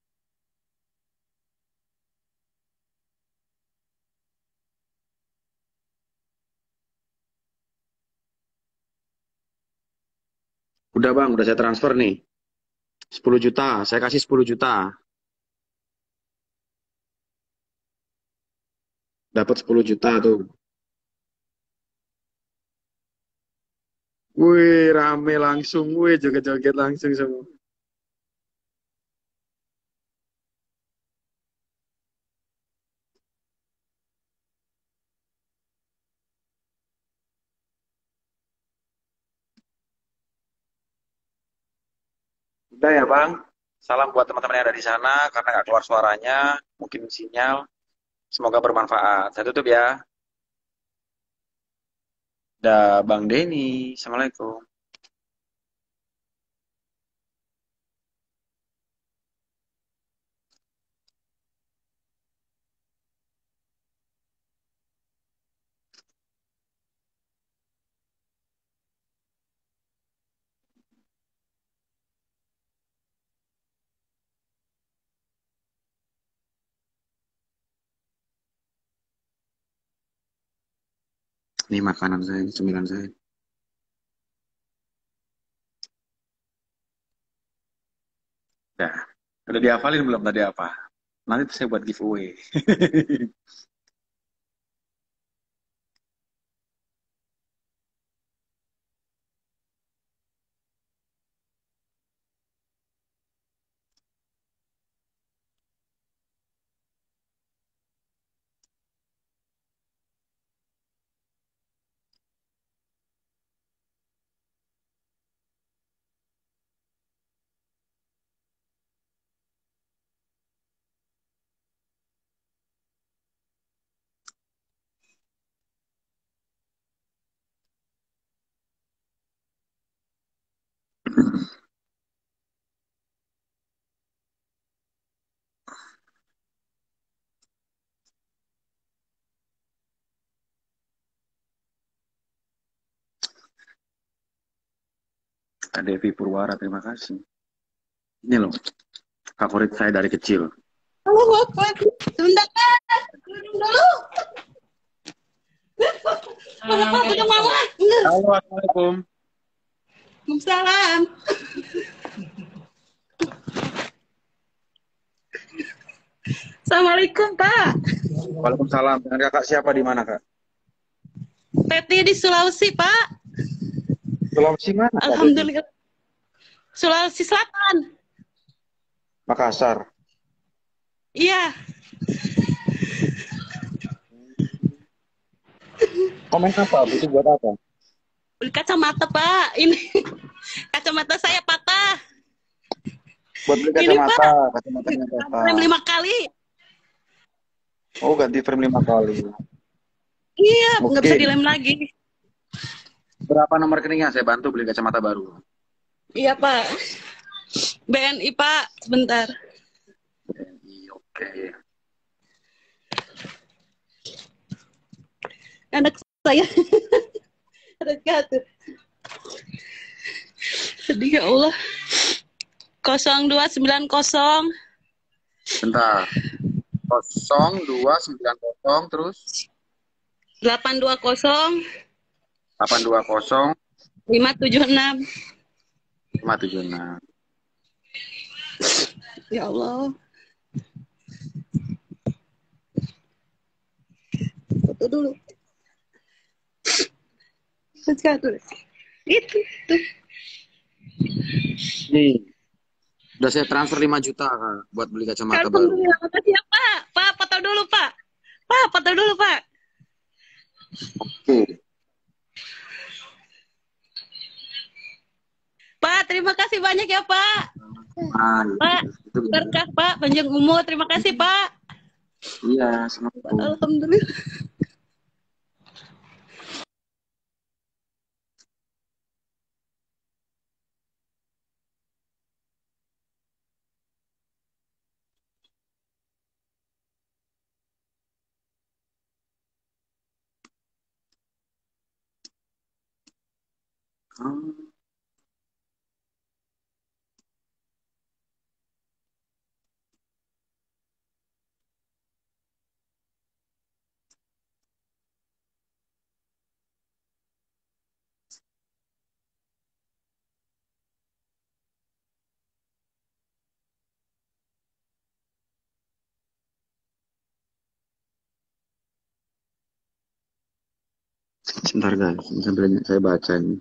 Udah bang, udah saya transfer nih. Sepuluh juta, saya kasih sepuluh juta. Dapat sepuluh juta tuh. Wih, rame langsung. Wih, joget-joget langsung semua. Udah ya bang. Salam buat teman-teman yang ada di sana. Karena nggak keluar suaranya. Mungkin sinyal. Semoga bermanfaat. Saya tutup ya. Dah Bang Denny. Assalamualaikum. Ini makanan saya, ini cemilan saya. Dah. Udah dihafalin belum tadi apa? Nanti saya buat giveaway. Kak Devi Purwara, terima kasih. Ini loh, favorit saya dari kecil. Halo, Bapak. Sebentar, Kak. Minum dulu. Mana fotonya Mama? Halo, Assalamualaikum. Salam. Assalamualaikum, Pak. Waalaikumsalam. Dengan kakak siapa di mana, Kak? Teti di Sulawesi, Pak. Sulawesi mana, Kak? Alhamdulillah. Sulawesi Selatan. Makassar. Iya. Komen apa? Butuh buat apa? Beli kacamata, Pak. Ini kacamata saya patah. Buat beli Ini, kacamata. Pak. Kacamatanya patah. Frame lima kali. Oh, ganti frame lima kali. Iya, nggak Oke. bisa dilem lagi. Berapa nomor rekeningnya? Saya bantu beli kacamata baru. Iya, Pak. B N I, Pak. Sebentar. Oke. Anak saya. Ada gatur. Sedih ya Allah. nol dua sembilan nol. Bentar. nol dua sembilan nol terus delapan dua nol. delapan dua nol lima tujuh enam. lima tujuh enam. Ya Allah. Foto dulu. Sesuatu. Itu tuh. Nih, udah saya transfer lima juta Kak, buat beli kacamata baru. Alhamdulillah, makasih ya Pak. Pak, foto dulu Pak. Pak, foto dulu Pak. Oke. Pak, terima kasih banyak ya Pak. Ah, Pak, itu benar. berkah Pak, panjang umur. Terima kasih Pak. Iya, senang. Alhamdulillah. Hmm. Sebentar guys, sambil saya baca ini.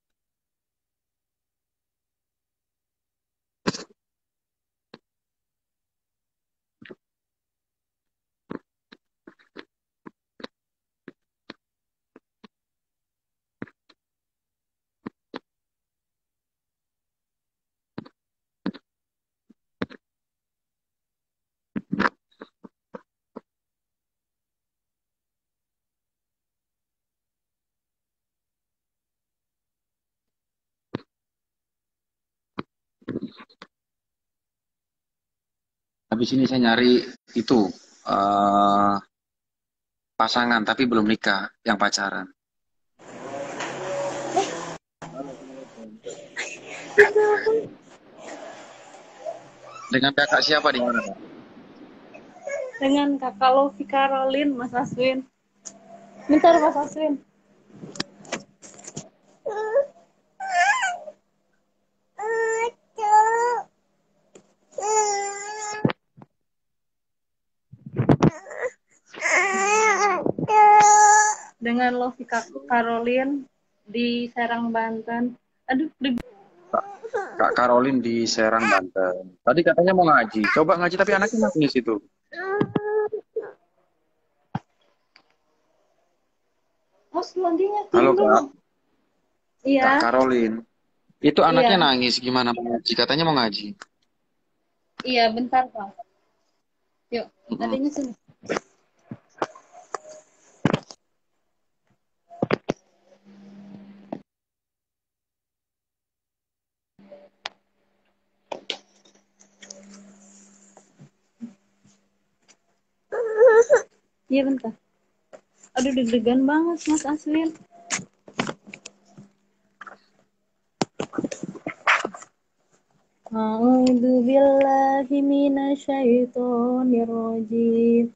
Habis ini saya nyari itu eh pasangan tapi belum nikah, yang pacaran. Dengan kakak siapa di mana Kak? Dengan kakak Lovi Caroline, Mas Aswin. Bentar Mas Aswin. Dengan Lovi Caroline di Serang, Banten. Aduh, deg- Kak Caroline di Serang, Banten. Tadi katanya mau ngaji. Coba ngaji tapi anaknya nangis itu. Mas Londinya Halo dulu. Kak, Iya. Kak Caroline. Itu anaknya Iya. nangis gimana mau ngaji? Katanya mau ngaji. Iya, bentar Pak. Yuk, adanya sini. Iya bentar. Aduh deg-degan banget Mas Aswin. A'udzu billahi minasyaitonir rajim.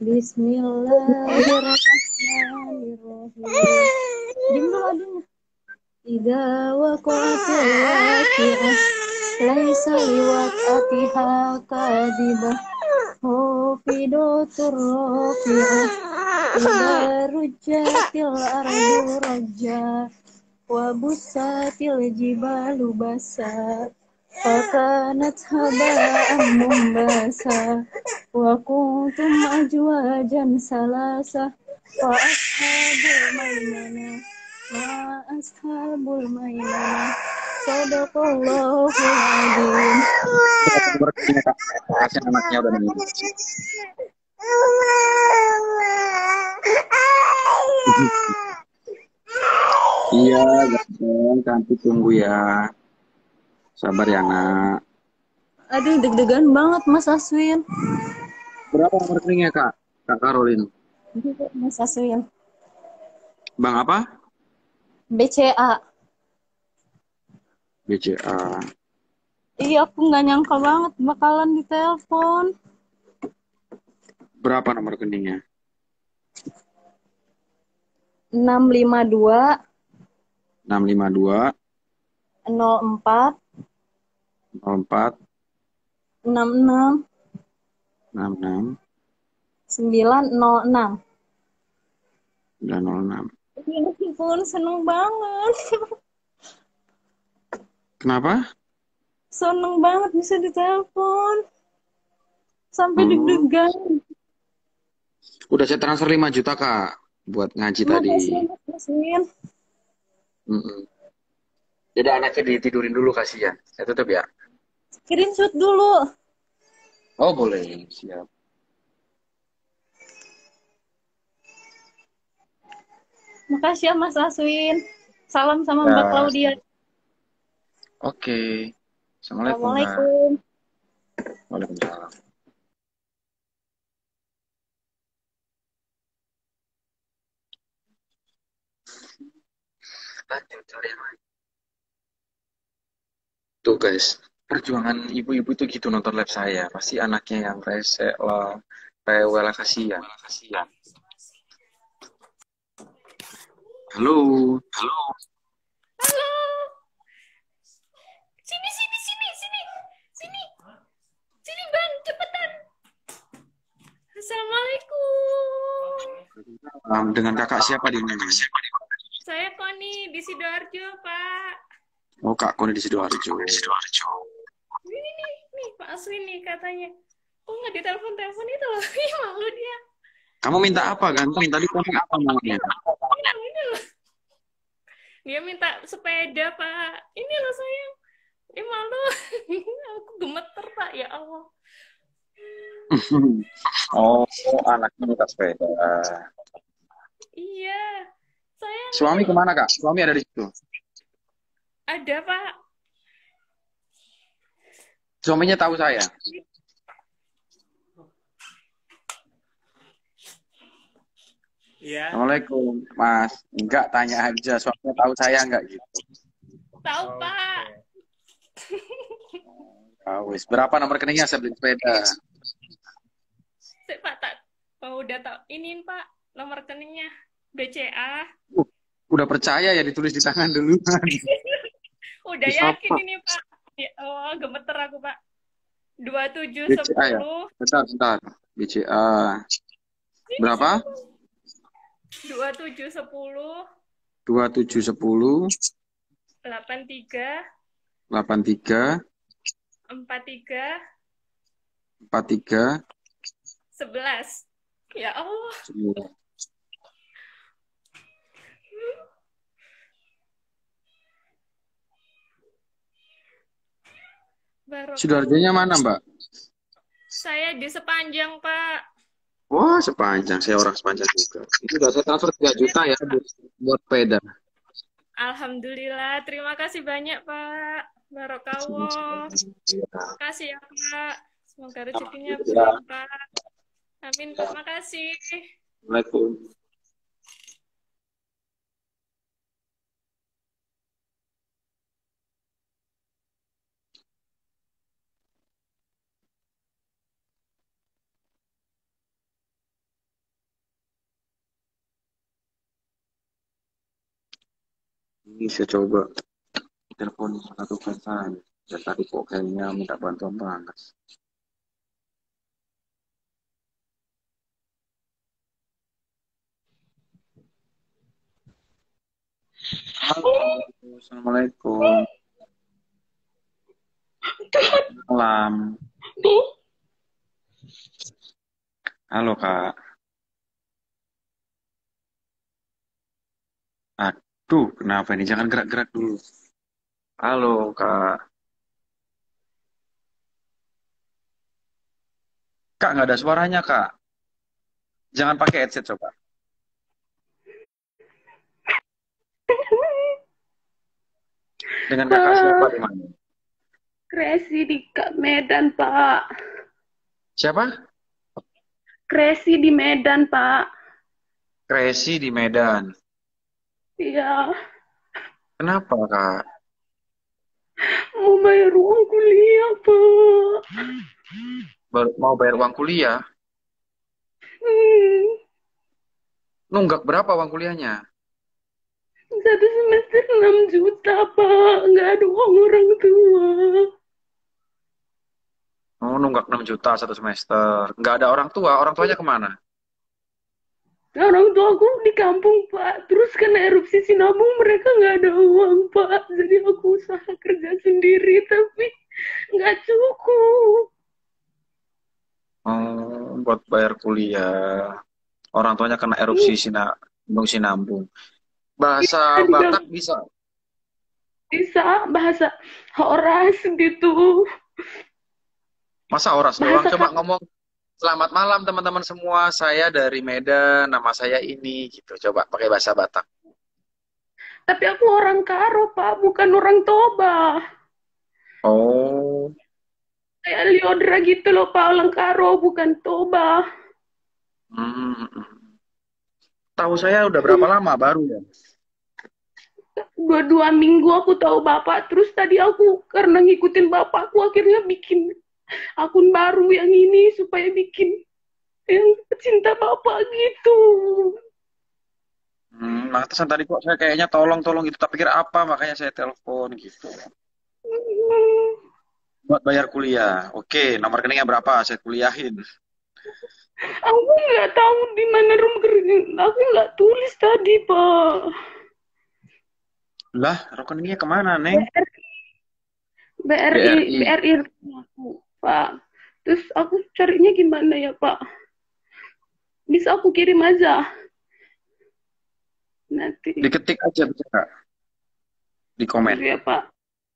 Bismillahirrahmanirrahim. Diam dulu adanya. Idza waqa'atil waqi'ah laisa liwaqatiha kadibah. Hofidotur rafi'ah. Idza rujjatil ardu rajja. Wa bussatil jibalu bassa. Fakanat haba'an mumbasa. Wa kuntum ajwajan salasa. Wa ashabul maimanah Ma ashabul maimanah. Sadaqallahul adzim. Kasih anaknya udah nangis. Iya, ganteng, cantik, tunggu ya. Sabar ya, Nak. Aduh deg-degan banget Mas Aswin. Berapa nomor rekeningnya, Kak? Kak Caroline. Mas Aswin. Bang apa? B C A. B C A. Iya, aku nggak nyangka banget bakalan ditelepon. Berapa nomor rekeningnya? enam lima dua enam lima dua nol empat nol empat enam enam enam enam sembilan nol enam. sembilan nol enam. Ini ditelepon, seneng banget. Kenapa? Seneng banget bisa ditelepon. Sampai Oh, deg-degan. udah saya transfer lima juta, Kak, buat ngaji tadi. Makasih, makasih. Mm-mm. Jadi anaknya ditidurin dulu, kasihan. Saya tutup ya. Screenshot dulu. Oh, boleh. Siap. Makasih ya Mas Aswin. Salam sama Mbak Ya, Claudia. oke. Assalamualaikum, Kak. Assalamualaikum. Waalaikumsalam. Lanjut, cari yang lain. Tuh, guys. Perjuangan ibu-ibu tuh gitu nonton live saya. Pasti anaknya yang rese lah, rewel lah, kasihan. Halo. Halo. Halo. Sini, sini, sini, sini. Sini. Sini, Bang, cepetan. Assalamualaikum. Um, dengan kakak siapa di mana? Saya Koni di Sidoarjo, Pak. Oh, Kak Koni di Sidoarjo. Ini nih, nih Pak Aswin nih katanya. Oh, nggak ditelepon-telepon itu loh. Ih, malu dia. Kamu minta apa, ganteng? Tadi kamu apa maunya? Ini loh. Dia minta sepeda, Pak. Ini loh sayang. Dia malu. Aku gemeter, Pak. Ya Allah. Oh, anaknya minta sepeda. Iya. Sayang. Suami kemana, Kak? Suami ada di situ. Ada, Pak. Suaminya tahu saya. Iya. Assalamualaikum, Mas. Enggak, tanya aja. Suaminya tahu saya enggak gitu. Tahu, Pak. Ah, wis. Berapa nomor rekeningnya saya beli sepeda? Sik, Pak, tak. Oh, udah tahu. Iniin, Pak. Nomor rekeningnya. B C A. Uh, udah percaya ya ditulis di tangan dulu. Udah Bisa yakin apa? ini, Pak. Ya, oh, gemeter aku, Pak. dua tujuh B C A ya? sepuluh. Bentar, bentar. B C A. Berapa? dua tujuh sepuluh. dua tujuh sepuluh. delapan tiga. delapan tiga. empat tiga. empat tiga. sebelas. Ya Allah. Baru Sidoarjonya mana, Mbak? saya di sepanjang, Pak. Wah, sepanjang. Saya orang sepanjang juga. Itu udah saya transfer tiga juta ya buat, buat sepeda. Alhamdulillah. Terima kasih banyak, Pak. Barokallah. Terima kasih ya, Pak. Semoga rezekinya berlimpah. Amin, Pak. Makasih. Assalamualaikum. Ini saya coba telepon satu fans saya. Dan tadi kok kayaknya minta bantuan banget. Halo, Assalamualaikum. Malam. Halo, Kak. Aduh, kenapa ini? Jangan gerak-gerak dulu. Halo, Kak. Kak, nggak ada suaranya, Kak. Jangan pakai headset, coba. Dengan kakak siapa di mana? Kresi di Kak Medan, Pak. Siapa? Kresi di Medan, Pak. Kresi di Medan. Iya. Kenapa, Kak? Mau bayar uang kuliah, Pak. Baru mau bayar uang kuliah? Hmm. Nunggak berapa uang kuliahnya? Satu semester enam juta, Pak. Nggak ada uang orang tua. Oh, nunggak enam juta satu semester. Nggak ada orang tua. Orang tuanya kemana? Orang tua aku di kampung, Pak. Terus kena erupsi sinabung, mereka nggak ada uang, Pak. Jadi aku usaha kerja sendiri, tapi nggak cukup. Oh, buat bayar kuliah. Orang tuanya kena erupsi Sina, Gunung Sinabung. Bahasa Di Batak bisa. bisa bahasa Horas gitu. Masa oras doang? Bahasa Coba Kak. ngomong, selamat malam teman-teman semua. Saya dari Medan, nama saya ini gitu. Coba pakai bahasa Batak. Tapi aku orang Karo, Pak, bukan orang Toba. Oh, Kayak Liodra gitu loh, Pak, orang Karo, bukan Toba. hmm. Tahu saya udah berapa lama baru ya? Dua, dua minggu aku tahu Bapak. Terus tadi aku karena ngikutin Bapakku akhirnya bikin akun baru yang ini supaya bikin yang cinta Bapak gitu. Hmm, pantesan tadi kok saya kayaknya tolong-tolong gitu. Tak pikir apa, makanya saya telepon gitu. Hmm, Buat bayar kuliah. Oke, nomor rekeningnya berapa? Saya kuliahin. Aku nggak tahu di mana room kerja. Aku nggak tulis tadi, Pak. Lah, rekeningnya kemana, Neng? B R I, B R I aku, Pak. Terus aku carinya gimana ya, Pak? Bisa aku kirim aja nanti. Diketik aja bisa nggak? Di komen. Ya, Pak.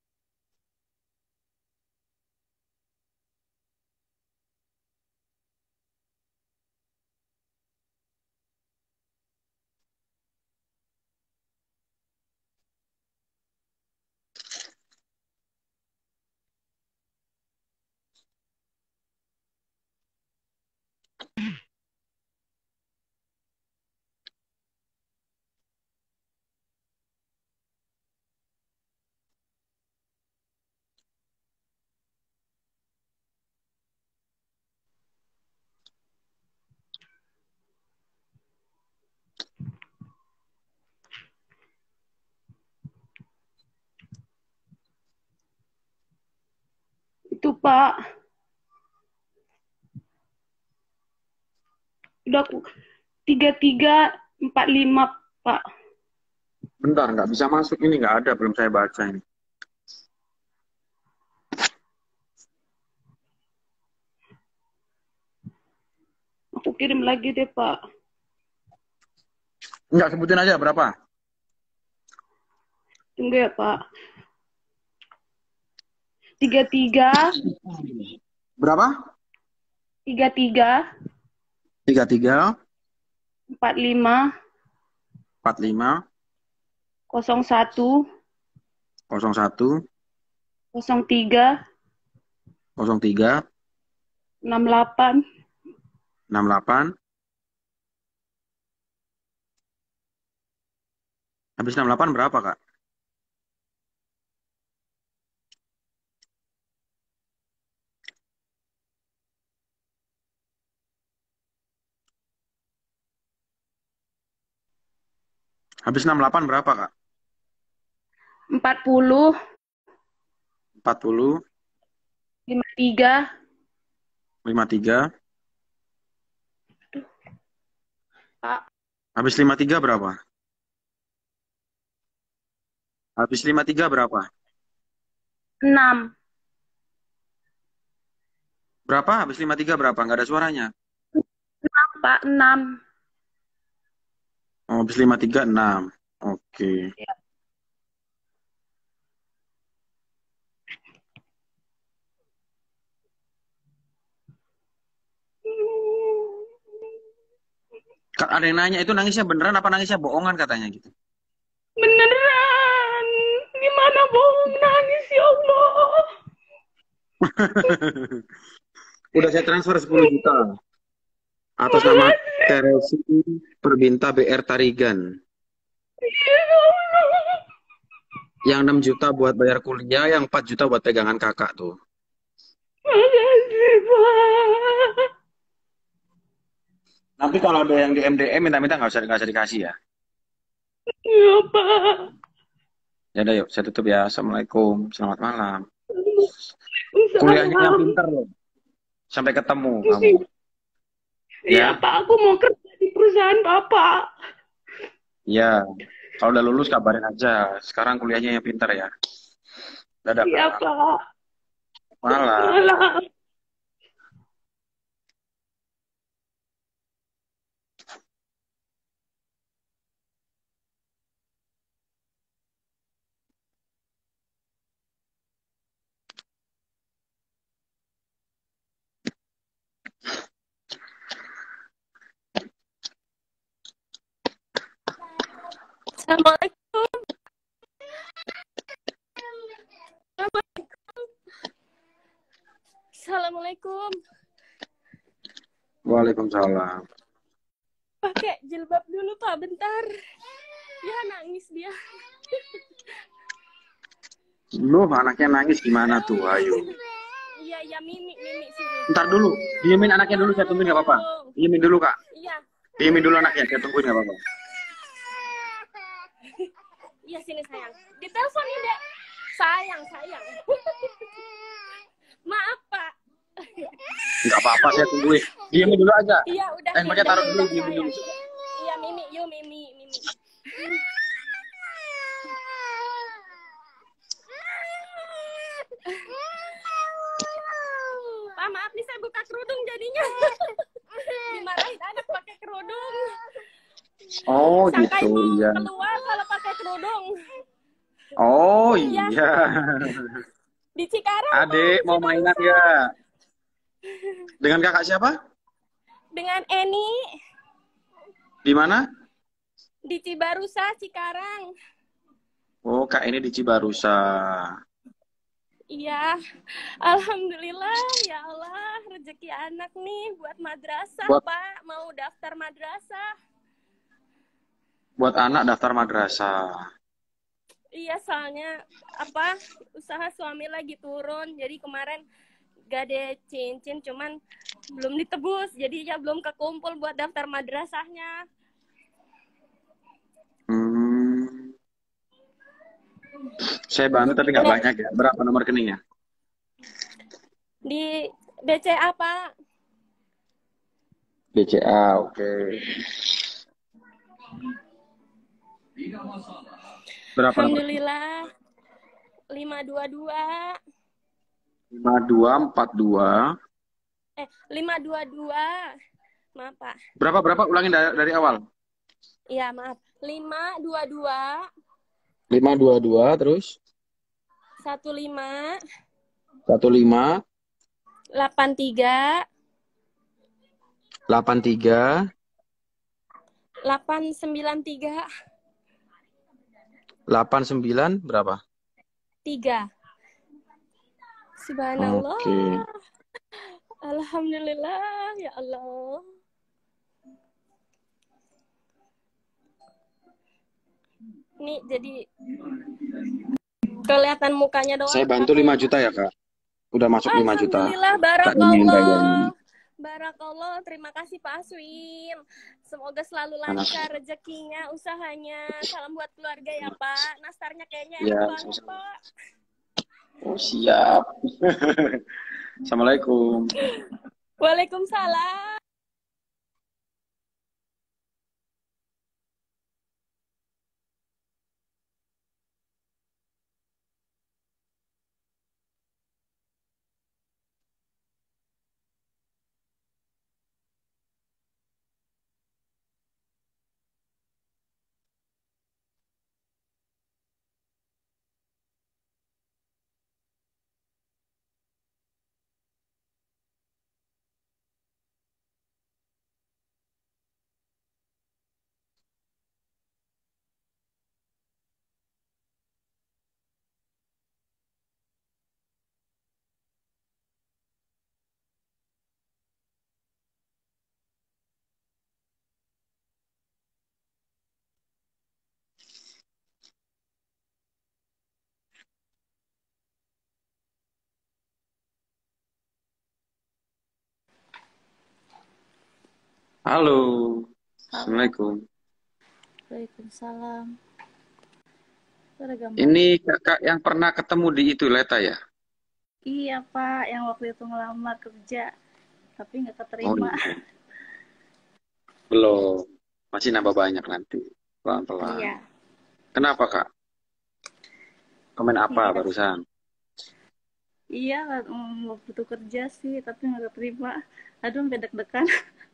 Itu, Pak. Udah aku tiga tiga empat lima, Pak. Bentar, nggak bisa masuk ini, nggak ada, belum saya baca ini. Aku kirim lagi deh, Pak. Nggak, sebutin aja berapa? Tunggu ya, Pak. Tiga tiga. Berapa? Tiga tiga. Tiga tiga. Empat lima. Empat lima. Kosong satu. Kosong satu. Kosong tiga. Kosong tiga. Enam delapan. Enam delapan. Habis enam delapan berapa, Kak? Habis enam delapan berapa, Kak? Empat puluh. Empat puluh. Lima tiga. Lima tiga. Pak. Habis lima tiga berapa? Habis lima tiga berapa? Enam. Berapa? Habis lima tiga berapa? Nggak ada suaranya. Enam, Pak. Enam. Oh, habis lima tiga, enam. Oke. Ya. Kak, ada yang nanya, itu nangisnya beneran apa nangisnya bohongan katanya gitu? Beneran. Gimana bohong nangis, ya Allah. Udah saya transfer sepuluh juta. Atas nama Teresi Perbinta B R Tarigan. Ya Allah. Yang enam juta buat bayar kuliah, yang empat juta buat pegangan kakak tuh. Makasih, Pak. Nanti kalau ada yang di M D M minta-minta nggak usah nggak usah dikasih ya. Ya, Pak. Ya udah yuk, saya tutup ya. Assalamualaikum, selamat malam. Waalaikumsalam. Kuliahnya yang pinter loh. Sampai ketemu kamu. Iya, Ya. Pak. Aku mau kerja di di perusahaan Bapak. Iya. Kalau udah lulus kabarin aja. Sekarang kuliahnya yang pintar ya. Dadah, Iya, Kak. Pak. Malam. Malam. Assalamualaikum. Assalamualaikum. Waalaikumsalam. Pakai jilbab dulu Pak, bentar. Ya nangis dia. Lu anaknya nangis gimana tuh, ayo. Iya, iya, Mimi, Mimi sini. Ntar dulu, diemin anaknya dulu, saya tungguin gak apa-apa. Diemin dulu, Kak. Iya. Diemin dulu anaknya, saya tungguin gak apa-apa. Iya, sini sayang. Diteleponin, Dek. Sayang, sayang. Maaf, Pak. Nggak apa-apa, saya tungguin. Diemin dulu aja. Iya, udah. Eh, makanya taruh dulu, udah, diemin dulu. Iya, Mimi, yuk Mimi, Mimi. Pak, maaf nih saya buka kerudung jadinya. Dimarahin anak pakai kerudung. Oh, Sangkai gitu, mau iya. keluar kalau pakai kerudung. Oh, Iya. iya. Di Cikarang. Adik, Pak, mau di mainan Cikarang. ya? Dengan kakak siapa? Dengan Eni Di mana? di Cibarusa, Cikarang. Oh, Kak ini di Cibarusa. Iya, alhamdulillah ya Allah, rezeki anak nih buat madrasah, Buat- Pak. Mau daftar madrasah. Buat anak daftar madrasah. Iya, soalnya apa? Usaha suami lagi turun. Jadi kemarin gak ada cincin, cuman belum ditebus. Jadi ya belum kekumpul buat daftar madrasahnya. Hmm. Saya bantu tapi nggak banyak ya. Berapa nomor rekeningnya? Di B C A, Pak. B C A, oke. Berapa nomor? Alhamdulillah. lima dua dua. lima dua empat dua. Eh, lima dua dua. Maaf, Pak. Berapa berapa? Ulangin dari, dari awal. Iya, maaf. lima dua dua. lima dua dua terus satu lima satu lima delapan tiga delapan tiga delapan sembilan tiga delapan sembilan berapa? tiga. Subhanallah. Oke. Alhamdulillah ya Allah. Nih jadi kelihatan mukanya doang. Saya bantu lima juta ya, Kak. Udah masuk lima juta. Alhamdulillah, Kak ingin bayar. barakallah. Barakallah, terima kasih Pak Aswin. Semoga selalu lancar rezekinya, usahanya. Salam buat keluarga ya Pak. Nastarnya kayaknya enak Ya, banget sama-sama. Pak. Oh, siap. Assalamualaikum. Waalaikumsalam. Halo. Assalamualaikum. Waalaikumsalam. Ada gambar. Ini kakak yang pernah ketemu di itu Leta ya? Iya Pak, yang waktu itu ngelamar kerja, tapi nggak Oh, keterima. iya. Belum. Masih nambah banyak nanti. Pelan-pelan. Iya. Kenapa, Kak? Komen apa Iya. barusan? Iya, mau butuh kerja sih, tapi nggak keterima. Aduh, sampai deg-degan.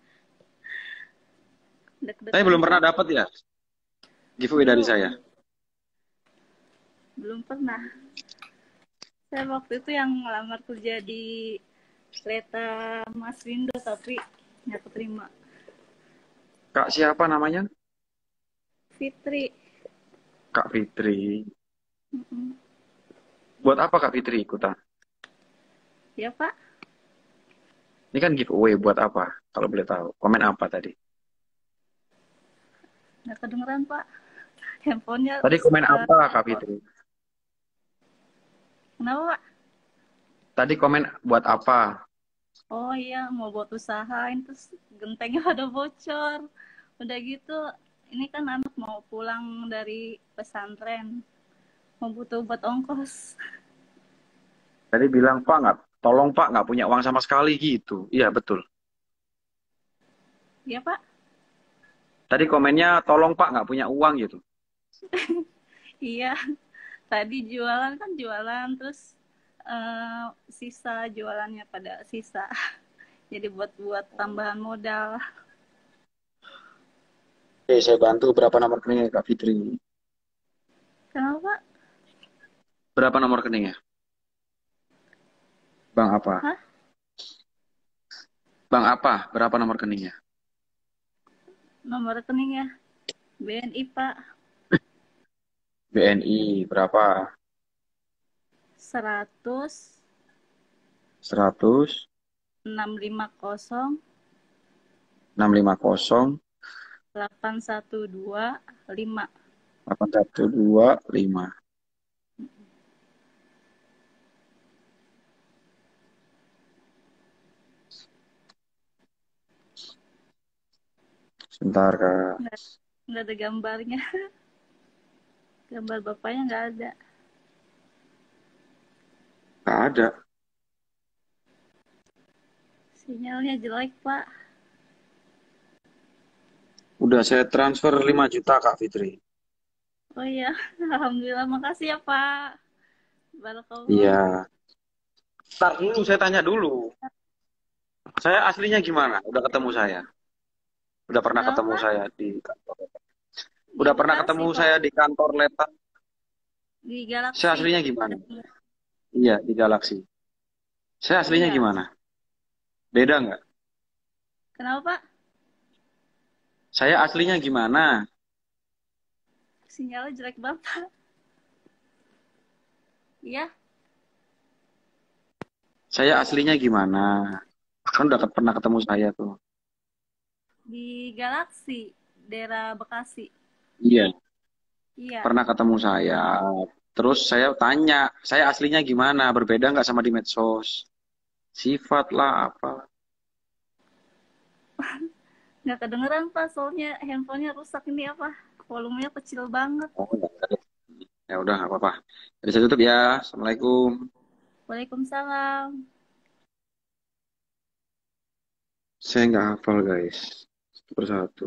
Deg-degan. Saya belum pernah dapat ya giveaway dari Belum. saya. Belum pernah. Saya waktu itu yang ngelamar kerja di Leta Mas Windo, tapi nggak keterima. Kak siapa namanya? Fitri. Kak Fitri. Mm-mm. Buat apa Kak Fitri ikutan? Ya, Pak. Ini kan giveaway buat apa? Kalau boleh tahu. Komen apa tadi? Nggak kedengeran, Pak. Handphonenya. Tadi komen uh, apa Kak Fitri? Kenapa, Pak? Tadi komen buat apa? Oh iya, mau buat usaha, terus gentengnya pada bocor. Udah gitu, ini kan anak mau pulang dari pesantren. Mau butuh buat ongkos. Tadi bilang Pak nggak, tolong Pak nggak punya uang sama sekali gitu. Iya betul. Iya, Pak? Tadi komennya tolong Pak nggak punya uang gitu. Iya. Tadi jualan kan jualan, terus uh, sisa jualannya pada sisa. Jadi buat-buat tambahan modal. Oke, saya bantu. Berapa nomor rekeningnya Kak Fitri? Kenapa, Pak? Berapa nomor rekeningnya? Bang apa? Hah? Bang apa? Berapa nomor rekeningnya? Nomor rekeningnya B N I, Pak. B N I berapa? Seratus Seratus enam lima nol enam lima nol delapan satu dua lima. delapan satu dua lima. Sebentar Kak. Nggak, nggak ada gambarnya. Gambar bapaknya nggak ada. Nggak ada. Sinyalnya jelek, Pak. Udah saya transfer lima juta Kak Fitri. Oh iya, alhamdulillah, makasih ya, Pak. Barakallah. Iya. Ntar dulu saya tanya dulu. Saya aslinya gimana? Udah ketemu saya? Udah pernah Kenapa? ketemu saya di kantor? Di Udah pernah Bekasi, ketemu Pak. saya di kantor Leta? Di Galaxy. Saya aslinya gimana? Iya, di Galaxy. Saya aslinya Iya. gimana? Beda nggak? Kenapa, Pak? Saya aslinya gimana? Sinyalnya jelek banget, Pak. Iya, Saya aslinya gimana? Kan udah ket- pernah ketemu saya tuh. di Galaxy, daerah Bekasi. Iya, Iya. pernah ketemu saya. Terus saya tanya, saya aslinya gimana? Berbeda nggak sama di medsos? Sifat lah apa? Nggak kedengeran, Pak, soalnya handphonenya rusak. Ini apa? Volumenya kecil banget. Oh, nggak ada. Ya udah nggak apa-apa. Jadi saya tutup ya. Assalamualaikum. Waalaikumsalam. Saya nggak hafal guys. Satu persatu.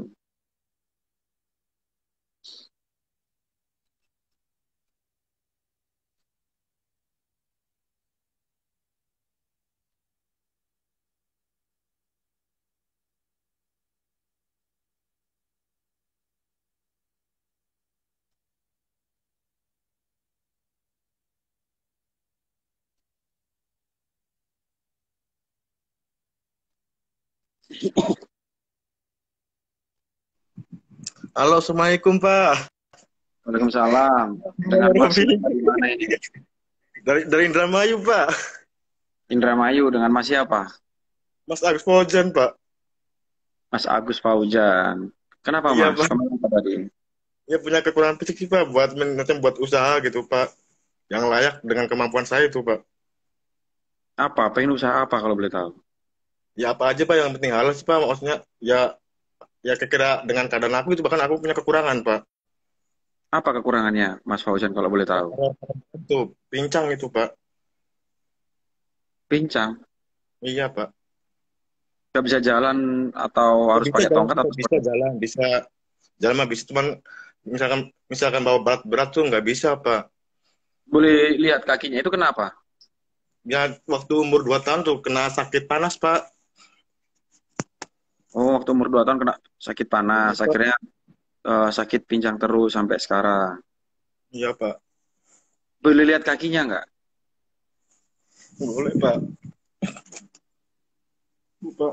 Halo, Assalamualaikum Pak. Waalaikumsalam. Dengan Halo, Mas Bi. dari mana ini? Dari dari Indramayu Pak. Indramayu dengan Mas siapa? Mas Agus Fauzan Pak. Mas Agus Faujan. Kenapa Iya Mas? Pak. Kamu apa tadi? Ya punya kekurangan fisik sih Pak buat men- nanti buat usaha gitu Pak. Yang layak dengan kemampuan saya itu Pak. Apa? Pengen usaha apa kalau boleh tahu? Ya apa aja Pak yang penting halal sih Pak. Maksudnya ya ya kira-kira dengan keadaan aku itu bahkan aku punya kekurangan Pak. Apa kekurangannya Mas Fauzan kalau boleh tahu? Itu pincang itu Pak. Pincang. Iya Pak. Nggak bisa jalan atau harus Bisa pakai jalan, tongkat bisa, atau bisa seperti jalan, bisa jalan mah bisa, cuman misalkan misalkan bawa berat-berat tuh nggak bisa, Pak. boleh lihat kakinya itu kenapa? Ya waktu umur dua tahun tuh kena sakit panas, Pak. Oh, waktu umur dua tahun kena sakit panas. Iya, Pak. Akhirnya eh, sakit pincang terus sampai sekarang. Iya, Pak. Boleh lihat kakinya nggak? Boleh, Pak. Pak.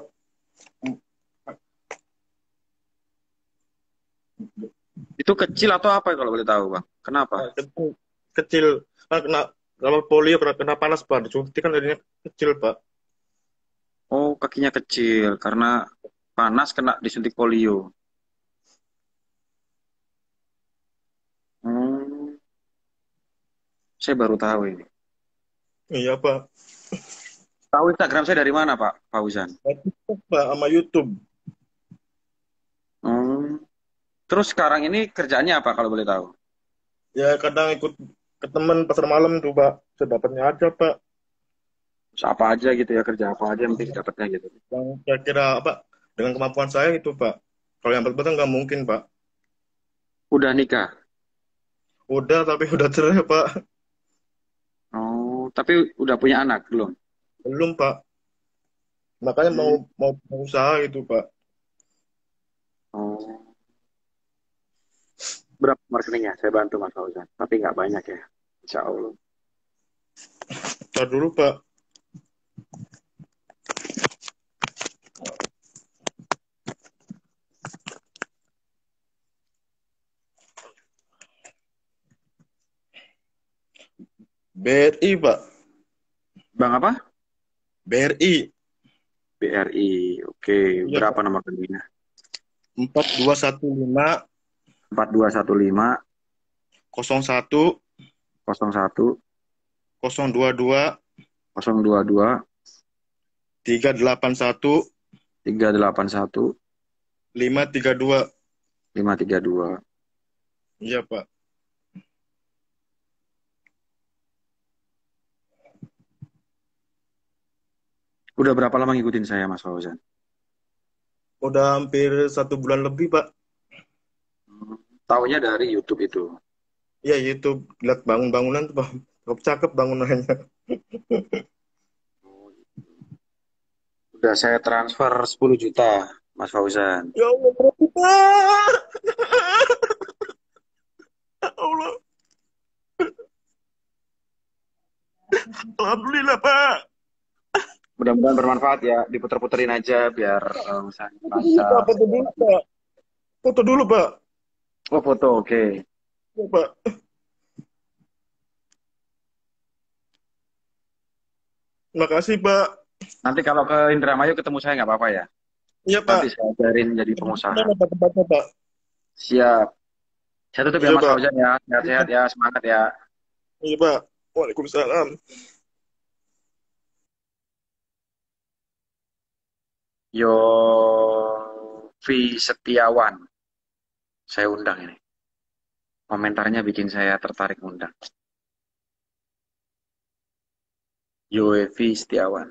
Itu kecil atau apa kalau boleh tahu, Bang? Kenapa? Nah, kecil, kecil. Kan kena kalau polio kena, kena panas, Pak. Disuntik kan jadinya kecil, Pak. Oh, kakinya kecil karena panas kena disuntik polio. Hmm, saya baru tahu ini. Iya, Pak. Tahu Instagram saya dari mana, Pak Fauzan? TikTok, Pak, sama YouTube. Hmm. Terus sekarang ini kerjaannya apa kalau boleh tahu? Ya kadang ikut ke temen pasar malam tuh, Pak. Sedapatnya aja, Pak. Terus apa aja gitu ya, kerja apa aja yang penting dapatnya gitu. Yang kira-kira apa dengan kemampuan saya itu, Pak. Kalau yang betul nggak mungkin, Pak. Udah nikah? Udah, tapi udah cerai, Pak. Oh, tapi udah punya anak belum? Belum, Pak. Makanya mau Hmm. mau mau usaha gitu, Pak. Oh, berapa marketingnya? Saya bantu Mas Fauzan. Tapi nggak banyak ya, Insya Allah. Ntar dulu, Pak. B R I, Pak. Bang apa? B R I. B R I. Oke, Iya, berapa Pak. nomor rekeningnya? Empat dua satu lima Empat dua satu lima nol satu nol satu nol dua dua nol dua dua tiga delapan satu tiga delapan satu lima tiga dua. lima tiga dua. Iya, Pak. Udah berapa lama ngikutin saya Mas Fauzan? Udah hampir satu bulan lebih, Pak. Hmm, Taunya dari YouTube itu. Iya, YouTube. Lihat bangun-bangunan tuh, Pak. Cakep bangunannya. Udah saya transfer sepuluh juta Mas Fauzan. Ya Allah, berarti, Pak. Ya Allah. Alhamdulillah, Pak. Mudah-mudahan bermanfaat ya, diputer-puterin aja biar eh, misalnya Iya, Pak. merasa. Foto dulu, Pak. Foto dulu, Pak. Oh, foto, oke. Ya, Pak. Makasih, Pak. Nanti kalau ke Indramayu ketemu saya nggak apa-apa ya. Iya, Pak. Nanti saya ajarin jadi pengusaha. Mana Pak tempatnya, Pak? Siap. Saya tutup ya Iya, Mas Pak. Fauzan ya. Sehat-sehat ya, semangat ya. Iya, Pak. Waalaikumsalam. Yofi Setiawan. Saya undang ini. Komentarnya bikin saya tertarik undang. Yofi Setiawan.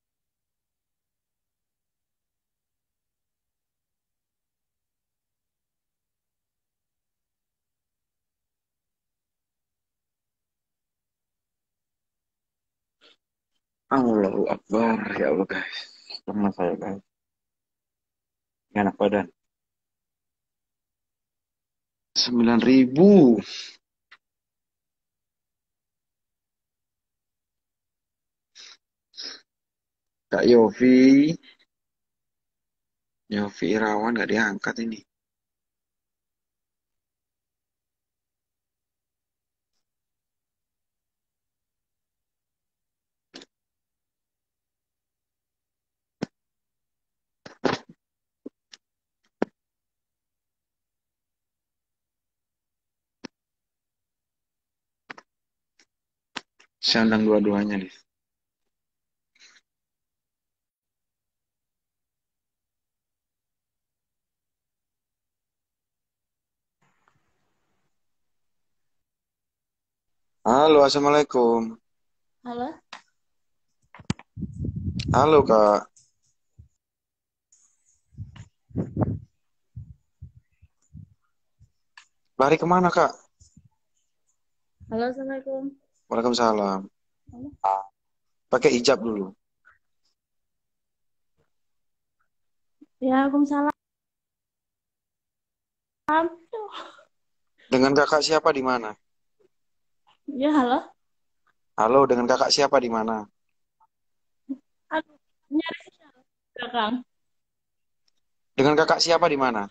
Allahu Akbar. Ya Allah guys. Teman saya guys. Enak badan. Sembilan ribu. Kak Yofi. Yofi Irawan gak diangkat ini. Saya undang dua-duanya nih. Halo, Assalamualaikum. Halo, Halo, Kak. Lari kemana, Kak? Halo, Assalamualaikum. Waalaikumsalam. Halo. Pakai hijab dulu. Ya, Waalaikumsalam. Dengan kakak siapa di mana? Ya, halo. Halo, dengan kakak siapa di mana? Aduh, nyari sinyal. Belakang. Dengan kakak siapa di mana?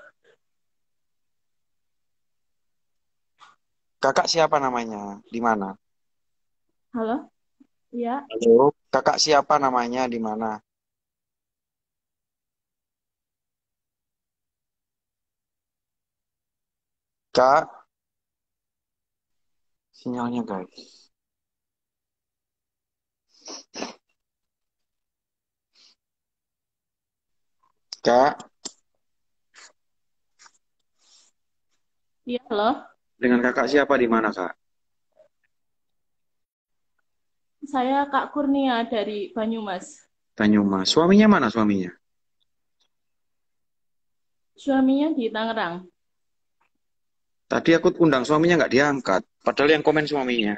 Kakak siapa namanya? Di mana? Halo. Ya, Halo, kakak siapa namanya? Di mana? Kak, sinyalnya guys. Kak, iya, halo. dengan kakak siapa di mana, Kak? Saya Kak Kurnia dari Banyumas. Banyumas. Suaminya mana suaminya? Suaminya di Tangerang. Tadi aku undang suaminya nggak diangkat. Padahal yang komen suaminya.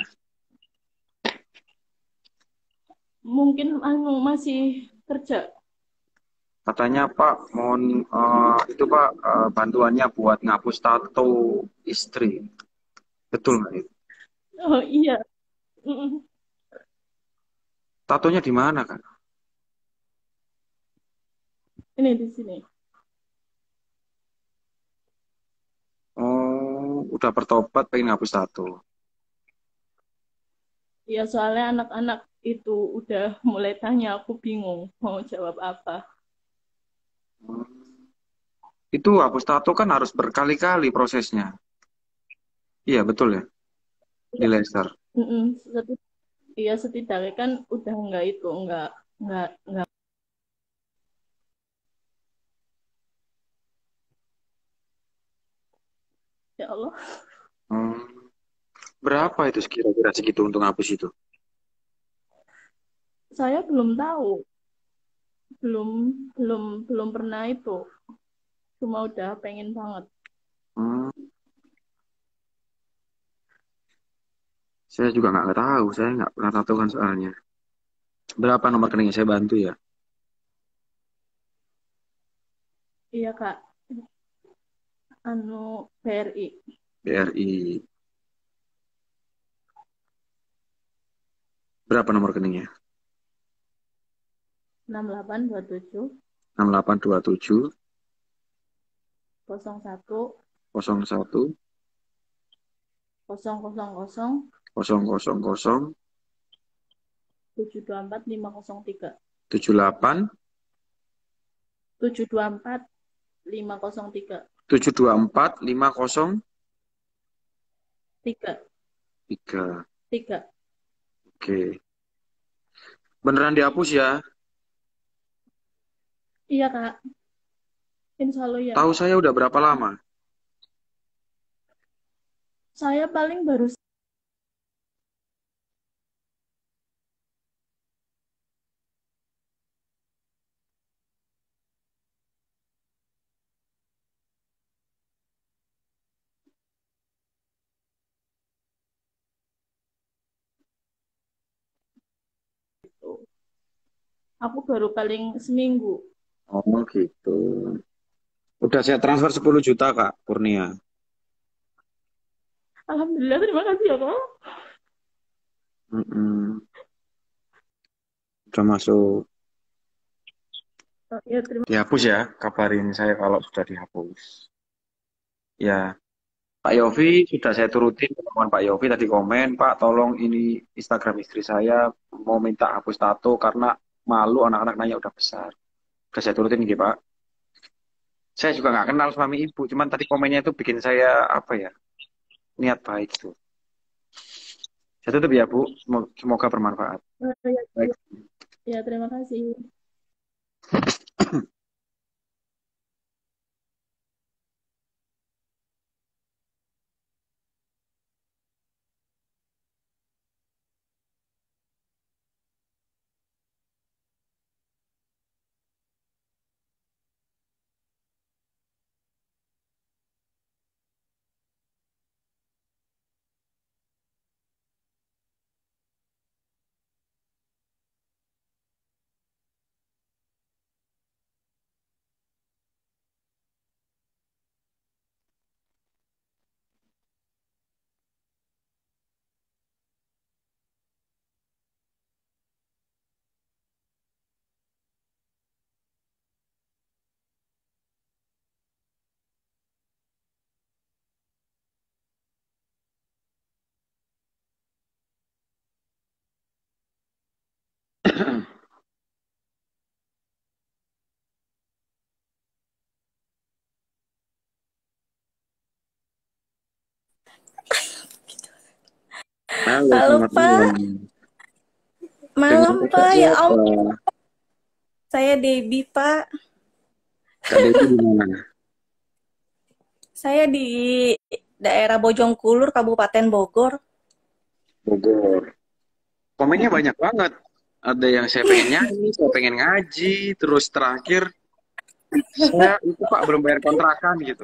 Mungkin anu masih kerja. Katanya Pak, mohon eh, itu Pak eh, bantuannya buat ngapus tato istri. Betul nggak itu? Oh iya. Mm-mm. Tatonya di mana, Kak? Ini di sini. Oh, udah bertobat pengen ngapus tato. Ya soalnya anak-anak itu udah mulai tanya, aku bingung mau jawab apa. Itu hapus tato kan harus berkali-kali prosesnya. Iya, betul ya? Di Iya. laser. Mm-mm. Seti- Iya setidaknya kan udah nggak itu nggak nggak nggak ya Allah. Hmm. Berapa itu kira-kira segitu untuk ngapus itu? Saya belum tahu, belum belum belum pernah itu. Cuma udah pengen banget. Hmm. Saya juga nggak tahu. Saya nggak pernah tato kan soalnya. Berapa nomor rekeningnya saya bantu ya? Iya Kak, anu B R I B R I. Berapa nomor rekeningnya? enam delapan dua tujuh enam delapan dua tujuh nol satu nol satu nol nol nol nol nol nol tujuh dua empat lima nol tiga tujuh delapan tujuh dua empat lima nol tiga tujuh dua empat lima nol tiga tiga. tiga. Oke. Beneran dihapus ya? Iya Kak, Insya Allah ya. Tahu saya udah berapa lama? Saya paling baru aku baru paling seminggu. Oh gitu. Udah saya transfer sepuluh juta Kak Kurnia. Alhamdulillah, terima kasih ya Kak. Mm-mm. Udah masuk. Oh, ya, terima Dihapus ya, kabarin saya kalau sudah dihapus. Ya, Pak Yofi sudah saya turutin teman Pak Yofi tadi komen, Pak tolong ini Instagram istri saya mau minta hapus tato karena malu anak-anak nanya udah besar. Udah saya turutin gitu Pak. Saya juga nggak kenal suami ibu, cuman tadi komennya itu bikin saya apa ya, niat baik tuh. Saya tutup ya Bu, Semoga, semoga bermanfaat. kasih. Ya, Baik. ya, terima kasih. Halo, Halo selamat Pak, malam. Dengan malam kakak Pak. Ya siapa? ampun, saya Debbie Pak. Kak Devi di mana? Saya di daerah Bojongkulur, Kabupaten Bogor. Bogor. Komennya banyak banget. Ada yang saya pengen nyanyi, saya pengen ngaji, terus terakhir saya itu Pak belum bayar kontrakan gitu.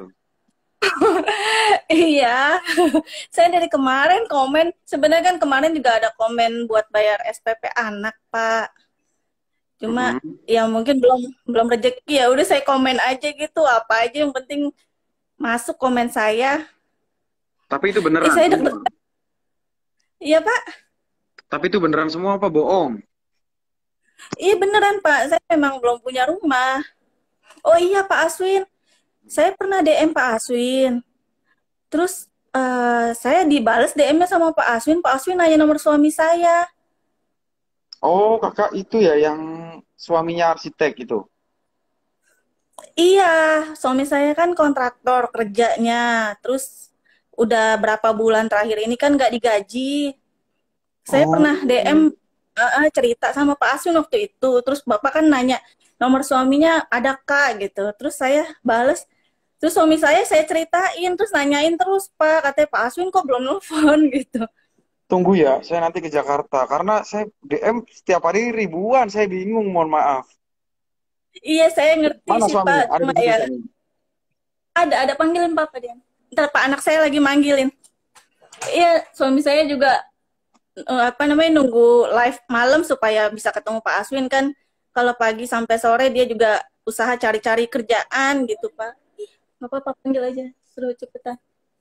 Iya, saya dari kemarin komen. Sebenarnya kan kemarin juga ada komen buat bayar S P P anak Pak. Cuma Mm-mm. ya mungkin belum belum rezeki, ya udah saya komen aja gitu, apa aja yang penting masuk komen saya. Tapi itu Ih, beneran saya semua. deg-degan. Iya Pak, Tapi itu beneran semua apa bohong? iya beneran Pak. Saya memang belum punya rumah. Oh iya Pak Aswin, saya pernah D M Pak Aswin. Terus eh, saya dibales D M-nya sama Pak Aswin. Pak Aswin nanya nomor suami saya. Oh, kakak itu ya yang suaminya arsitek itu. Iya, suami saya kan kontraktor kerjanya. Terus udah berapa bulan terakhir ini kan nggak digaji. Saya Oh, pernah D M eh, eh, cerita sama Pak Aswin waktu itu. Terus Bapak kan nanya nomor suaminya ada Kak gitu. Terus saya bales. Terus suami saya saya ceritain, terus nanyain terus Pak, katanya Pak Aswin kok belum nelfon gitu. tunggu ya, saya nanti ke Jakarta karena saya D M setiap hari ribuan, saya bingung, mohon maaf. Iya, saya ngerti Mana sih suaminya? Pak. Ada Cuma di situ ya suaminya? ada ada panggilin Bapak dia. Ntar Pak anak saya lagi manggilin. Iya, suami saya juga eh, apa namanya nunggu live malam supaya bisa ketemu Pak Aswin kan. Kalau pagi sampai sore dia juga usaha cari-cari kerjaan gitu Pak. Nggak apa-apa panggil aja, suruh cepetan.